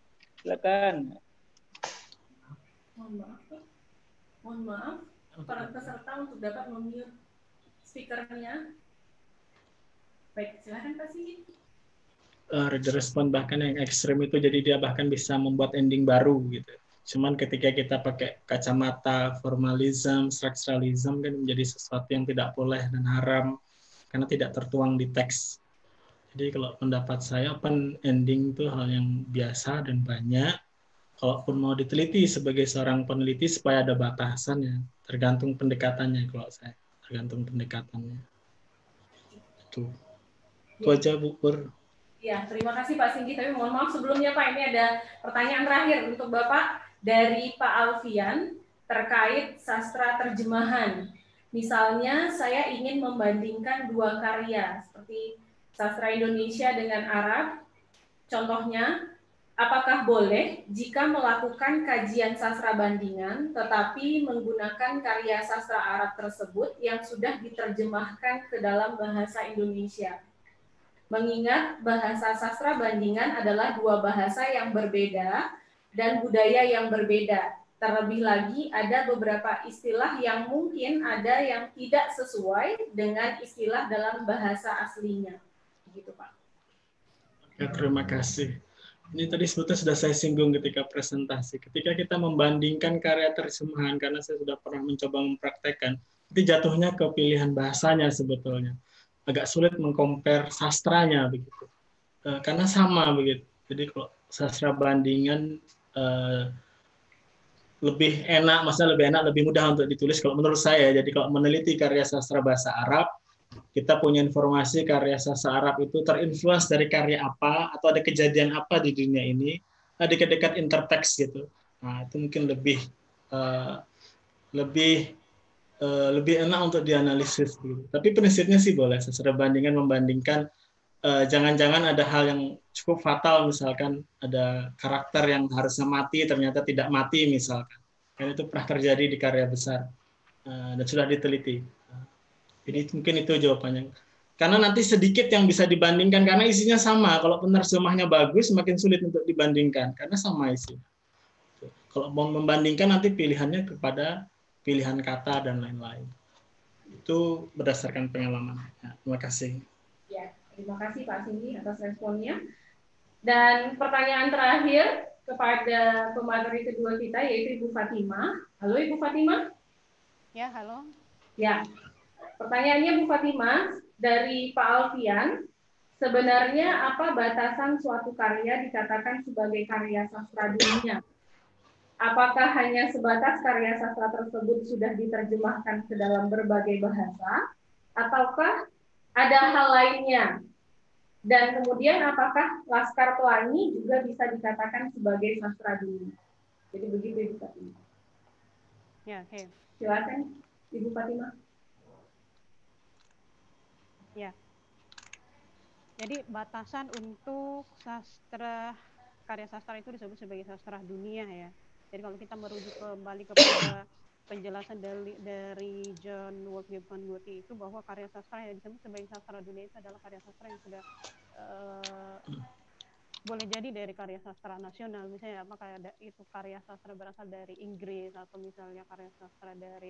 Mohon maaf, para peserta untuk dapat memute speakernya. Baik, silakan Pak Singgi. Reader response bahkan yang ekstrim itu, jadi dia bahkan bisa membuat ending baru gitu. Cuman ketika kita pakai kacamata formalism, structuralism kan menjadi sesuatu yang tidak boleh dan haram karena tidak tertuang di teks. Jadi kalau pendapat saya open ending itu hal yang biasa dan banyak. Kalaupun mau diteliti sebagai seorang peneliti supaya ada batasannya, tergantung pendekatannya kalau saya, tergantung pendekatannya. Itu aja Bu Pur. Ya, terima kasih Pak Singgi. Tapi mohon maaf sebelumnya Pak, ini ada pertanyaan terakhir untuk Bapak dari Pak Alfian terkait sastra terjemahan. Misalnya saya ingin membandingkan dua karya seperti sastra Indonesia dengan Arab. Contohnya, apakah boleh jika melakukan kajian sastra bandingan tetapi menggunakan karya sastra Arab tersebut yang sudah diterjemahkan ke dalam bahasa Indonesia? Mengingat bahasa sastra bandingan adalah dua bahasa yang berbeda dan budaya yang berbeda. Terlebih lagi ada beberapa istilah yang mungkin ada yang tidak sesuai dengan istilah dalam bahasa aslinya. Begitu Pak. Ya, terima kasih. Ini tadi sebetulnya sudah saya singgung ketika presentasi. Ketika kita membandingkan karya terjemahan, karena saya sudah pernah mencoba mempraktekkan, itu jatuhnya ke pilihan bahasanya sebetulnya. Agak sulit mengcompare sastranya begitu. Karena sama begitu. Jadi kalau sastra bandingan lebih enak, maksudnya lebih enak, lebih mudah untuk ditulis kalau menurut saya. Jadi kalau meneliti karya sastra bahasa Arab, kita punya informasi karya sastra Arab itu terinfluence dari karya apa atau ada kejadian apa di dunia ini, dekat-dekat interteks gitu. Nah, itu mungkin lebih enak untuk dianalisis gitu. Tapi prinsipnya sih boleh sastra bandingan membandingkan jangan-jangan ada hal yang cukup fatal, misalkan ada karakter yang harusnya mati ternyata tidak mati misalkan. Dan itu pernah terjadi di karya besar dan sudah diteliti. Jadi mungkin itu jawabannya. Karena nanti sedikit yang bisa dibandingkan karena isinya sama. Kalau penerjemahnya bagus, semakin sulit untuk dibandingkan karena sama isinya. Kalau mau membandingkan nanti pilihannya kepada pilihan kata dan lain-lain. Itu berdasarkan pengalaman. Ya, terima kasih. Ya, terima kasih Pak Singgi atas responnya. Dan pertanyaan terakhir kepada pemateri kedua kita yaitu Ibu Fatimah. Halo Ibu Fatimah. Ya, halo. Ya, pertanyaannya Bu Fatimah dari Pak Alfian. Sebenarnya apa batasan suatu karya dikatakan sebagai karya sastra dunia? Apakah hanya sebatas karya sastra tersebut sudah diterjemahkan ke dalam berbagai bahasa? Ataukah ada hal lainnya? Dan kemudian apakah Laskar Pelangi juga bisa dikatakan sebagai sastra dunia? Jadi begitu Ibu Fatimah. Ya, oke. Silakan Ibu Fatimah. Ya. Jadi batasan untuk karya sastra itu disebut sebagai sastra dunia ya. Jadi kalau kita merujuk kembali kepada penjelasan dari John Wycliffe van Goethe itu bahwa karya sastra yang disebut sebagai sastra dunia itu adalah karya sastra yang sudah boleh jadi dari karya sastra nasional, misalnya apakah itu karya sastra berasal dari Inggris atau misalnya karya sastra dari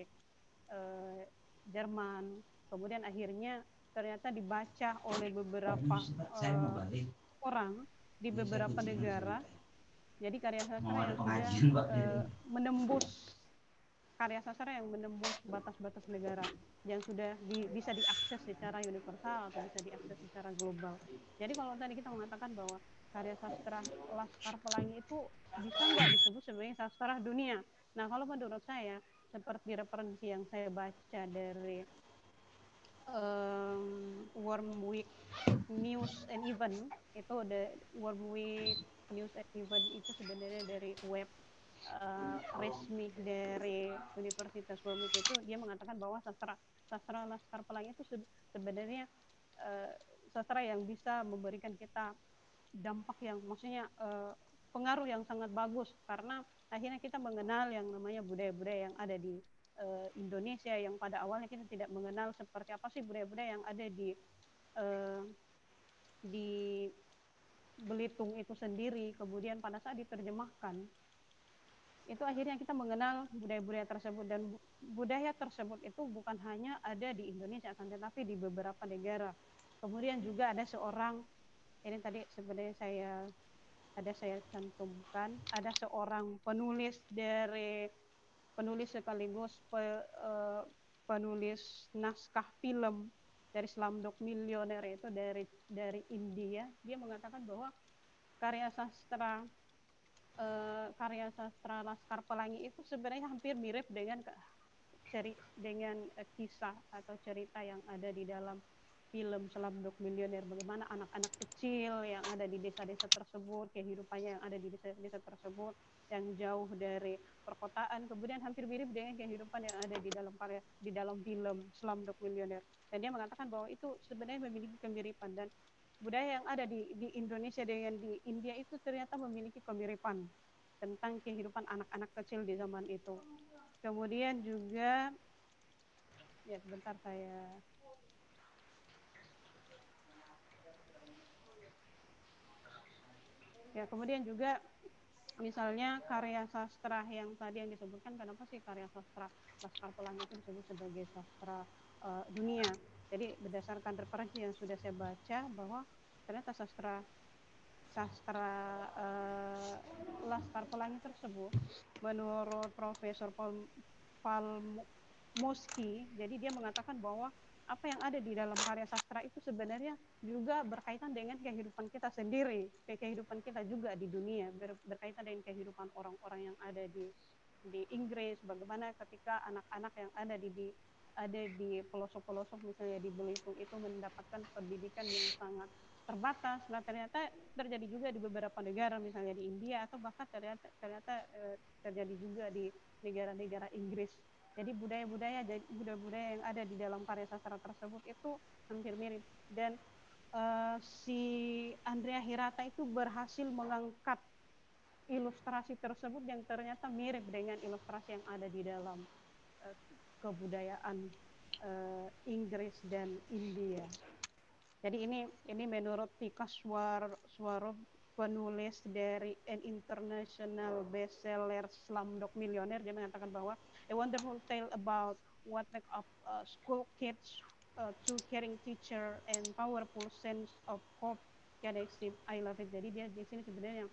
Jerman, kemudian akhirnya ternyata dibaca oleh beberapa orang di beberapa negara. Jadi karya sastra yang sudah menembus karya sastra yang menembus batas-batas negara, yang sudah bisa diakses secara universal atau bisa diakses secara global. Jadi kalau tadi kita mengatakan bahwa karya sastra Laskar Pelangi itu bisa nggak disebut sebagai sastra dunia? Nah, kalau menurut saya, seperti referensi yang saya baca dari Wormweek News and Event, itu Wormweek News and Event itu sebenarnya dari web resmi dari Universitas Wormweek itu, dia mengatakan bahwa sastra Laskar Pelangi itu sebenarnya sastra yang bisa memberikan kita dampak yang maksudnya pengaruh yang sangat bagus, karena akhirnya kita mengenal yang namanya budaya-budaya yang ada di Indonesia yang pada awalnya kita tidak mengenal seperti apa sih budaya-budaya yang ada di Belitung itu sendiri. Kemudian pada saat diterjemahkan itu akhirnya kita mengenal budaya-budaya tersebut, dan budaya tersebut itu bukan hanya ada di Indonesia akan tetapi di beberapa negara. Kemudian juga ada seorang, ini tadi sebenarnya saya cantumkan, ada seorang penulis sekaligus penulis naskah film dari Slumdog Millionaire itu dari India. Dia mengatakan bahwa karya sastra Laskar Pelangi itu sebenarnya hampir mirip dengan kisah atau cerita yang ada di dalam film Slumdog Millionaire, bagaimana anak-anak kecil yang ada di desa-desa tersebut, kehidupannya yang ada di desa-desa tersebut yang jauh dari perkotaan, kemudian hampir mirip dengan kehidupan yang ada di dalam film Slumdog Millionaire. Dan dia mengatakan bahwa itu sebenarnya memiliki kemiripan, dan budaya yang ada di Indonesia dengan di India itu ternyata memiliki kemiripan tentang kehidupan anak-anak kecil di zaman itu. Kemudian juga, ya sebentar saya kemudian juga misalnya karya sastra yang tadi yang disebutkan, kenapa sih karya sastra Laskar Pelangi itu disebut sebagai sastra dunia? Jadi berdasarkan referensi yang sudah saya baca bahwa ternyata sastra sastra Laskar Pelangi tersebut, menurut Profesor Palmoski, jadi dia mengatakan bahwa apa yang ada di dalam karya sastra itu sebenarnya juga berkaitan dengan kehidupan kita sendiri, kehidupan kita juga di dunia, berkaitan dengan kehidupan orang-orang yang ada di Inggris, bagaimana ketika anak-anak yang ada di pelosok-pelosok misalnya di Belitung itu mendapatkan pendidikan yang sangat terbatas. Nah, ternyata terjadi juga di beberapa negara misalnya di India atau bahkan ternyata terjadi juga di negara-negara Inggris. Jadi budaya-budaya yang ada di dalam karya sastra tersebut itu hampir mirip, dan si Andrea Hirata itu berhasil mengangkat ilustrasi tersebut yang ternyata mirip dengan ilustrasi yang ada di dalam kebudayaan Inggris dan India. Jadi ini menurut Tika Swarov, penulis dari An International Bestseller Slumdog Millionaire, dia mengatakan bahwa a wonderful tale about what make up school kids to caring teacher and powerful sense of hope. Can I love it. Jadi dia di sini sebenarnya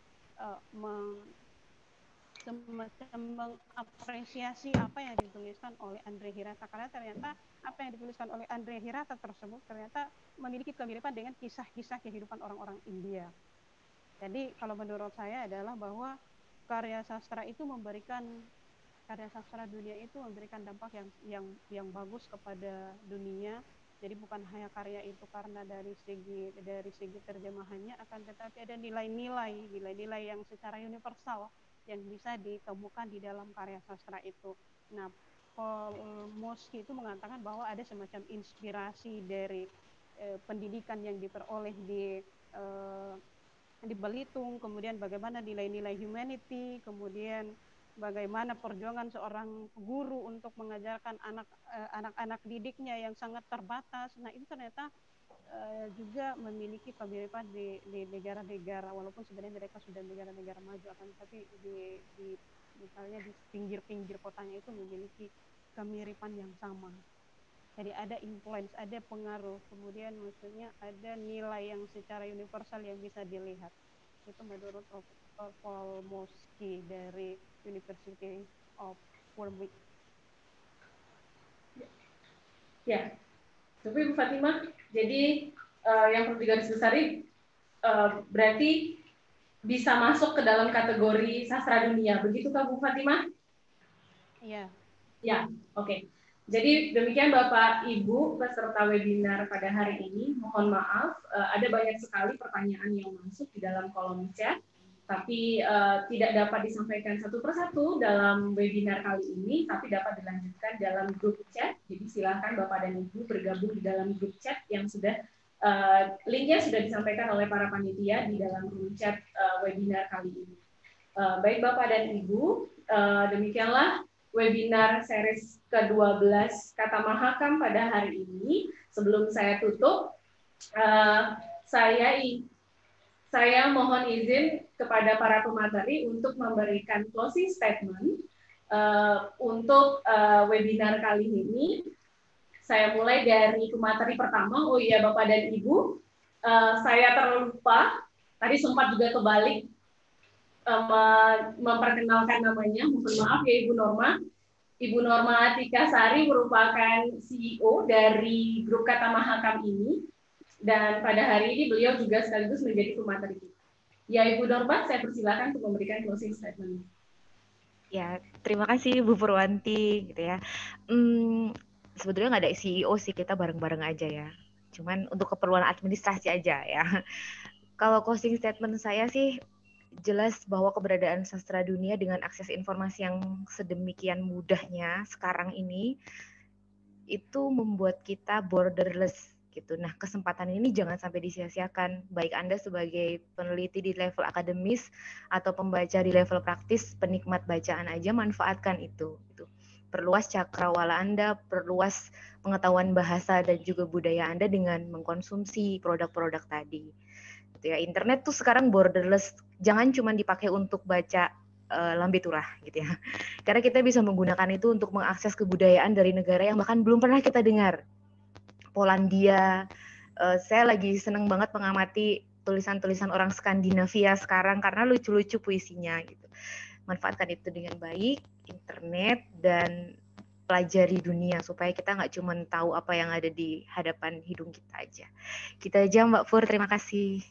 semacam mengapresiasi apa yang dituliskan oleh Andrea Hirata, karena ternyata apa yang dituliskan oleh Andrea Hirata tersebut ternyata memiliki kemiripan dengan kisah-kisah kehidupan orang-orang India. Jadi kalau menurut saya adalah bahwa karya sastra dunia itu memberikan dampak yang bagus kepada dunia. Jadi bukan hanya karya itu karena dari segi terjemahannya, akan tetapi ada nilai-nilai yang secara universal yang bisa ditemukan di dalam karya sastra itu. Nah, Palmoski itu mengatakan bahwa ada semacam inspirasi dari pendidikan yang diperoleh di Belitung, kemudian bagaimana nilai-nilai humanity, kemudian bagaimana perjuangan seorang guru untuk mengajarkan anak-anak didiknya yang sangat terbatas. Nah, itu ternyata juga memiliki kemiripan di negara-negara, walaupun sebenarnya mereka sudah negara-negara maju, akan tetapi misalnya di pinggir-pinggir kotanya itu memiliki kemiripan yang sama. Jadi ada influence, ada pengaruh, kemudian maksudnya ada nilai yang secara universal yang bisa dilihat. Itu menurut Profesor Palmoski dari University of Warwick. Ya, tapi Bu Fatimah, jadi yang perlu digarisbawahi berarti bisa masuk ke dalam kategori sastra dunia, begitukah Bu Fatimah? Iya. Ya, oke. Jadi demikian Bapak Ibu peserta webinar pada hari ini. Mohon maaf, ada banyak sekali pertanyaan yang masuk di dalam kolom chat, tapi tidak dapat disampaikan satu persatu dalam webinar kali ini, tapi dapat dilanjutkan dalam grup chat. Jadi silakan Bapak dan Ibu bergabung di dalam grup chat yang sudah linknya sudah disampaikan oleh para panitia di dalam grup chat webinar kali ini. Baik Bapak dan Ibu, demikianlah webinar series ke-12 Kata Mahakam pada hari ini. Sebelum saya tutup, saya mohon izin kepada para pemateri untuk memberikan closing statement untuk webinar kali ini. Saya mulai dari pemateri pertama. Oh iya Bapak dan Ibu, saya terlupa, tadi sempat juga kebalik memperkenalkan namanya, mohon maaf ya Ibu Norma. Ibu Norma Atika Sari merupakan CEO dari grup Kata Mahakam ini, dan pada hari ini beliau juga sekaligus menjadi pemateri kita. Ya Ibu Norma, saya persilakan untuk memberikan closing statement. Ya, terima kasih Bu Purwanti gitu ya. Sebetulnya nggak ada CEO sih, kita bareng-bareng aja ya. Cuman untuk keperluan administrasi aja ya. Kalau closing statement saya sih jelas bahwa keberadaan sastra dunia dengan akses informasi yang sedemikian mudahnya sekarang ini itu membuat kita borderless gitu. Nah, kesempatan ini jangan sampai disia-siakan, baik Anda sebagai peneliti di level akademis atau pembaca di level praktis, penikmat bacaan aja manfaatkan itu gitu. Perluas cakrawala Anda, perluas pengetahuan bahasa dan juga budaya Anda dengan mengkonsumsi produk-produk tadi. Gitu ya. Internet tuh sekarang borderless, jangan cuma dipakai untuk baca lambe turah gitu ya. Karena kita bisa menggunakan itu untuk mengakses kebudayaan dari negara yang bahkan belum pernah kita dengar. Polandia, saya lagi seneng banget mengamati tulisan-tulisan orang Skandinavia sekarang karena lucu-lucu puisinya gitu. Manfaatkan itu dengan baik, internet, dan pelajari dunia supaya kita nggak cuma tahu apa yang ada di hadapan hidung kita aja. Kita aja Mbak Fur, terima kasih.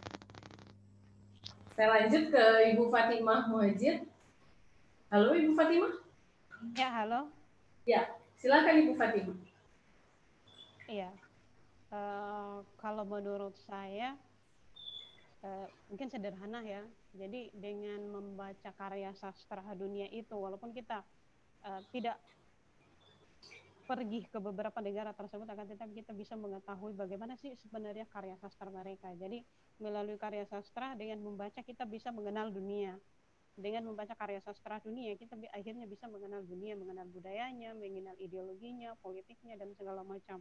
Saya lanjut ke Ibu Fatimah Muhajir. Halo Ibu Fatimah. Ya, halo. Ya, silakan Ibu Fatimah. Iya. Kalau menurut saya mungkin sederhana ya. Jadi dengan membaca karya sastra dunia itu, walaupun kita tidak pergi ke beberapa negara tersebut, akan tetapi kita bisa mengetahui bagaimana sih sebenarnya karya sastra mereka. Jadi melalui karya sastra, dengan membaca kita bisa mengenal dunia. Dengan membaca karya sastra dunia, kita akhirnya bisa mengenal dunia, mengenal budayanya, mengenal ideologinya, politiknya, dan segala macam.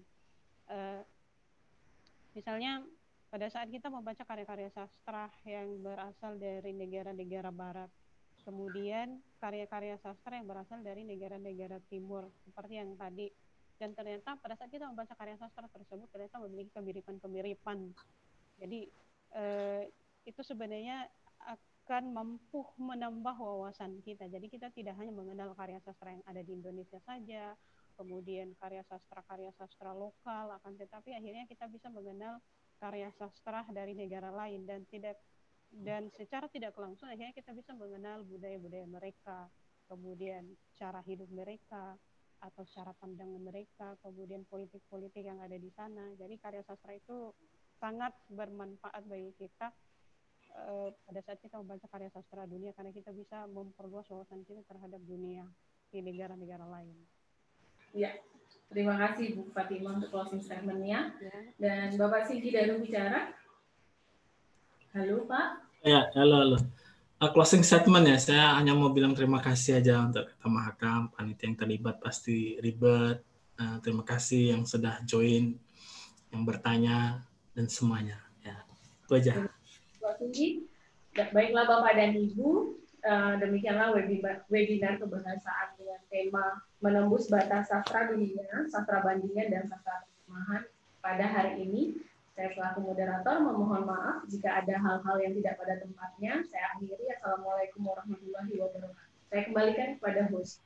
Misalnya pada saat kita membaca karya-karya sastra yang berasal dari negara-negara barat, kemudian karya-karya sastra yang berasal dari negara-negara timur, seperti yang tadi, dan ternyata pada saat kita membaca karya sastra tersebut ternyata memiliki kemiripan-kemiripan. Jadi itu sebenarnya akan mampu menambah wawasan kita. Jadi kita tidak hanya mengenal karya sastra yang ada di Indonesia saja, kemudian karya sastra lokal, akan tetapi akhirnya kita bisa mengenal karya sastra dari negara lain, dan secara tidak langsung akhirnya kita bisa mengenal budaya-budaya mereka, kemudian cara hidup mereka atau cara pandangan mereka, kemudian politik-politik yang ada di sana. Jadi karya sastra itu sangat bermanfaat bagi kita pada saat kita membaca karya sastra dunia, karena kita bisa memperluas wawasan kita terhadap dunia di negara-negara lain. Ya, terima kasih Bu Fatimah untuk closing statement-nya. Dan Bapak Singgi dari bicara. Halo Pak. Ya, halo. Closing statement ya, saya hanya mau bilang terima kasih aja untuk Kata Mahakam, panitia yang terlibat pasti ribet. Terima kasih yang sudah join, yang bertanya, dan semuanya. Ya, itu aja. Bapak Singgi, baiklah Bapak dan Ibu, demikianlah webinar kebahasaan dengan tema menembus batas sastra dunia, sastra bandingan, dan sastra terjemahan pada hari ini. Saya selaku moderator memohon maaf jika ada hal-hal yang tidak pada tempatnya. Saya akhiri. Assalamualaikum warahmatullahi wabarakatuh. Saya kembalikan kepada host.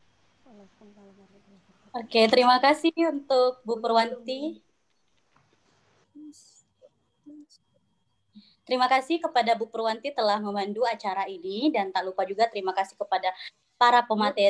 Oke, terima kasih untuk Bu Purwanti. Terima kasih kepada Bu Purwanti telah memandu acara ini, dan tak lupa juga terima kasih kepada para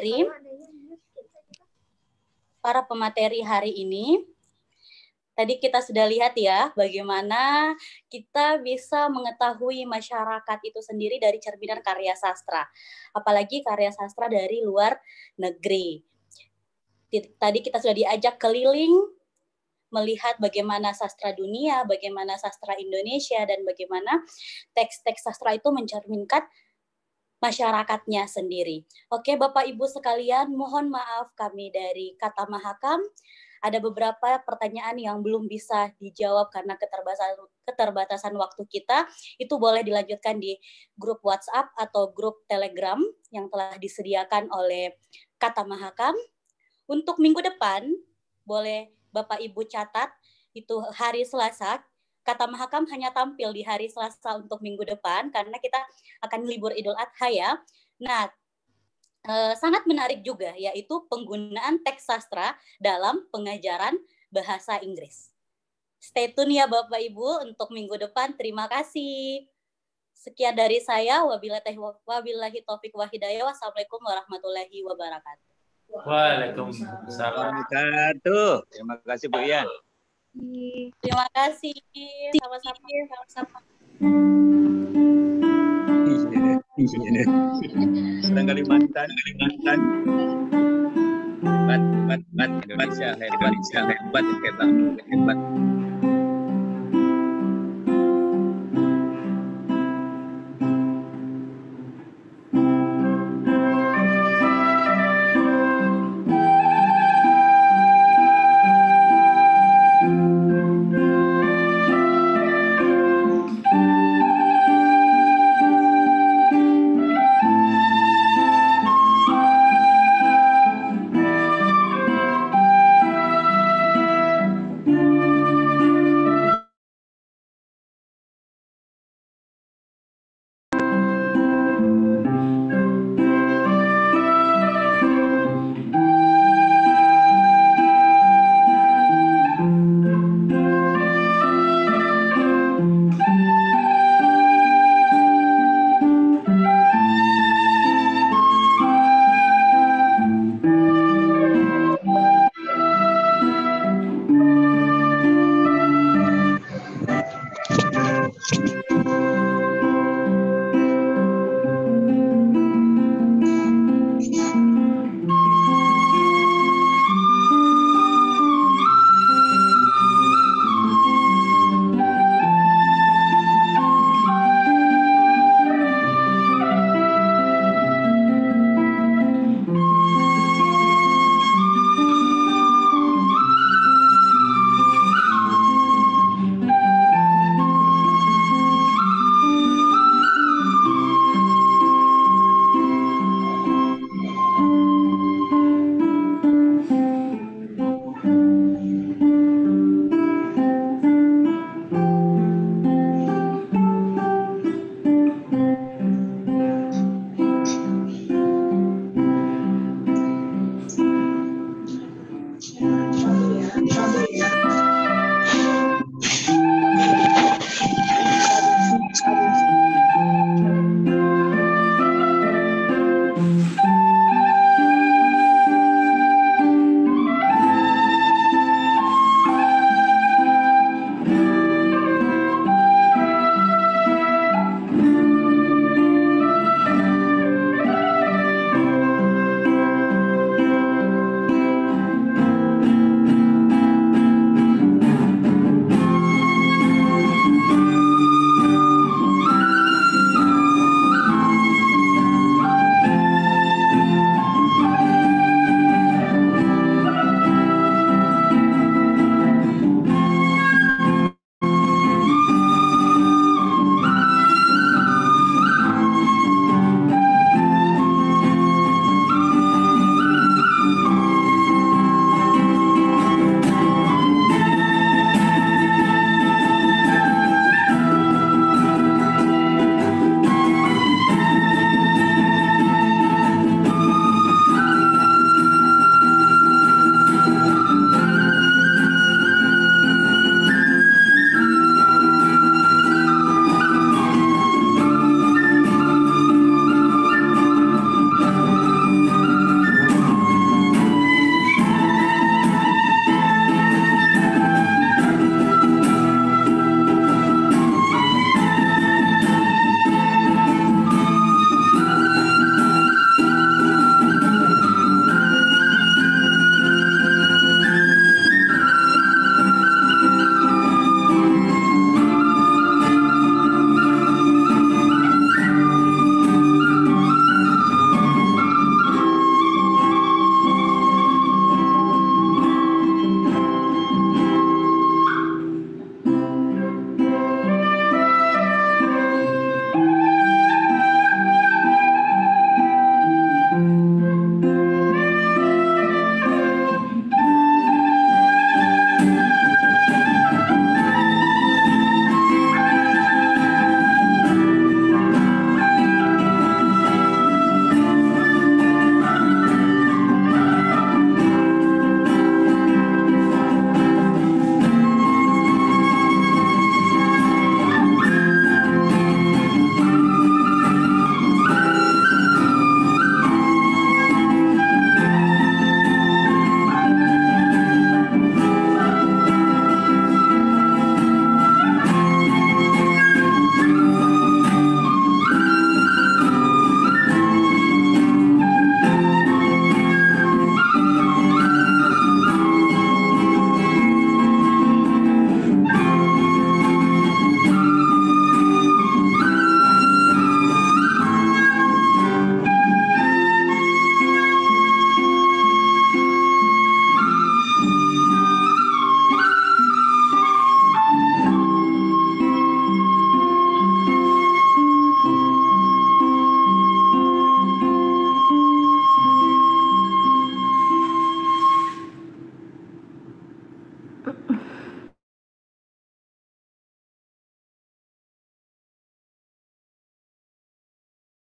pemateri hari ini. Tadi kita sudah lihat ya bagaimana kita bisa mengetahui masyarakat itu sendiri dari cerminan karya sastra, apalagi karya sastra dari luar negeri. Tadi kita sudah diajak keliling melihat bagaimana sastra dunia, bagaimana sastra Indonesia, dan bagaimana teks-teks sastra itu mencerminkan masyarakatnya sendiri. Oke, Bapak Ibu sekalian, mohon maaf kami dari Kata Mahakam. Ada beberapa pertanyaan yang belum bisa dijawab karena keterbatasan waktu kita. Itu boleh dilanjutkan di grup WhatsApp atau grup Telegram yang telah disediakan oleh Kata Mahakam. Untuk minggu depan, boleh Bapak Ibu catat, itu hari Selasa. Kata Mahakam hanya tampil di hari Selasa untuk minggu depan karena kita akan libur Idul Adha ya. Nah, sangat menarik juga, yaitu penggunaan teks sastra dalam pengajaran bahasa Inggris. Stay tune ya Bapak Ibu untuk minggu depan. Terima kasih. Sekian dari saya. Wabillahi taufiq wa hidayah. Wassalamualaikum warahmatullahi wabarakatuh. Waalaikumsalam. Terima kasih Bu Ian. Terima kasih. Sama-sama. Sedang Kalimantan. Indonesia hebat.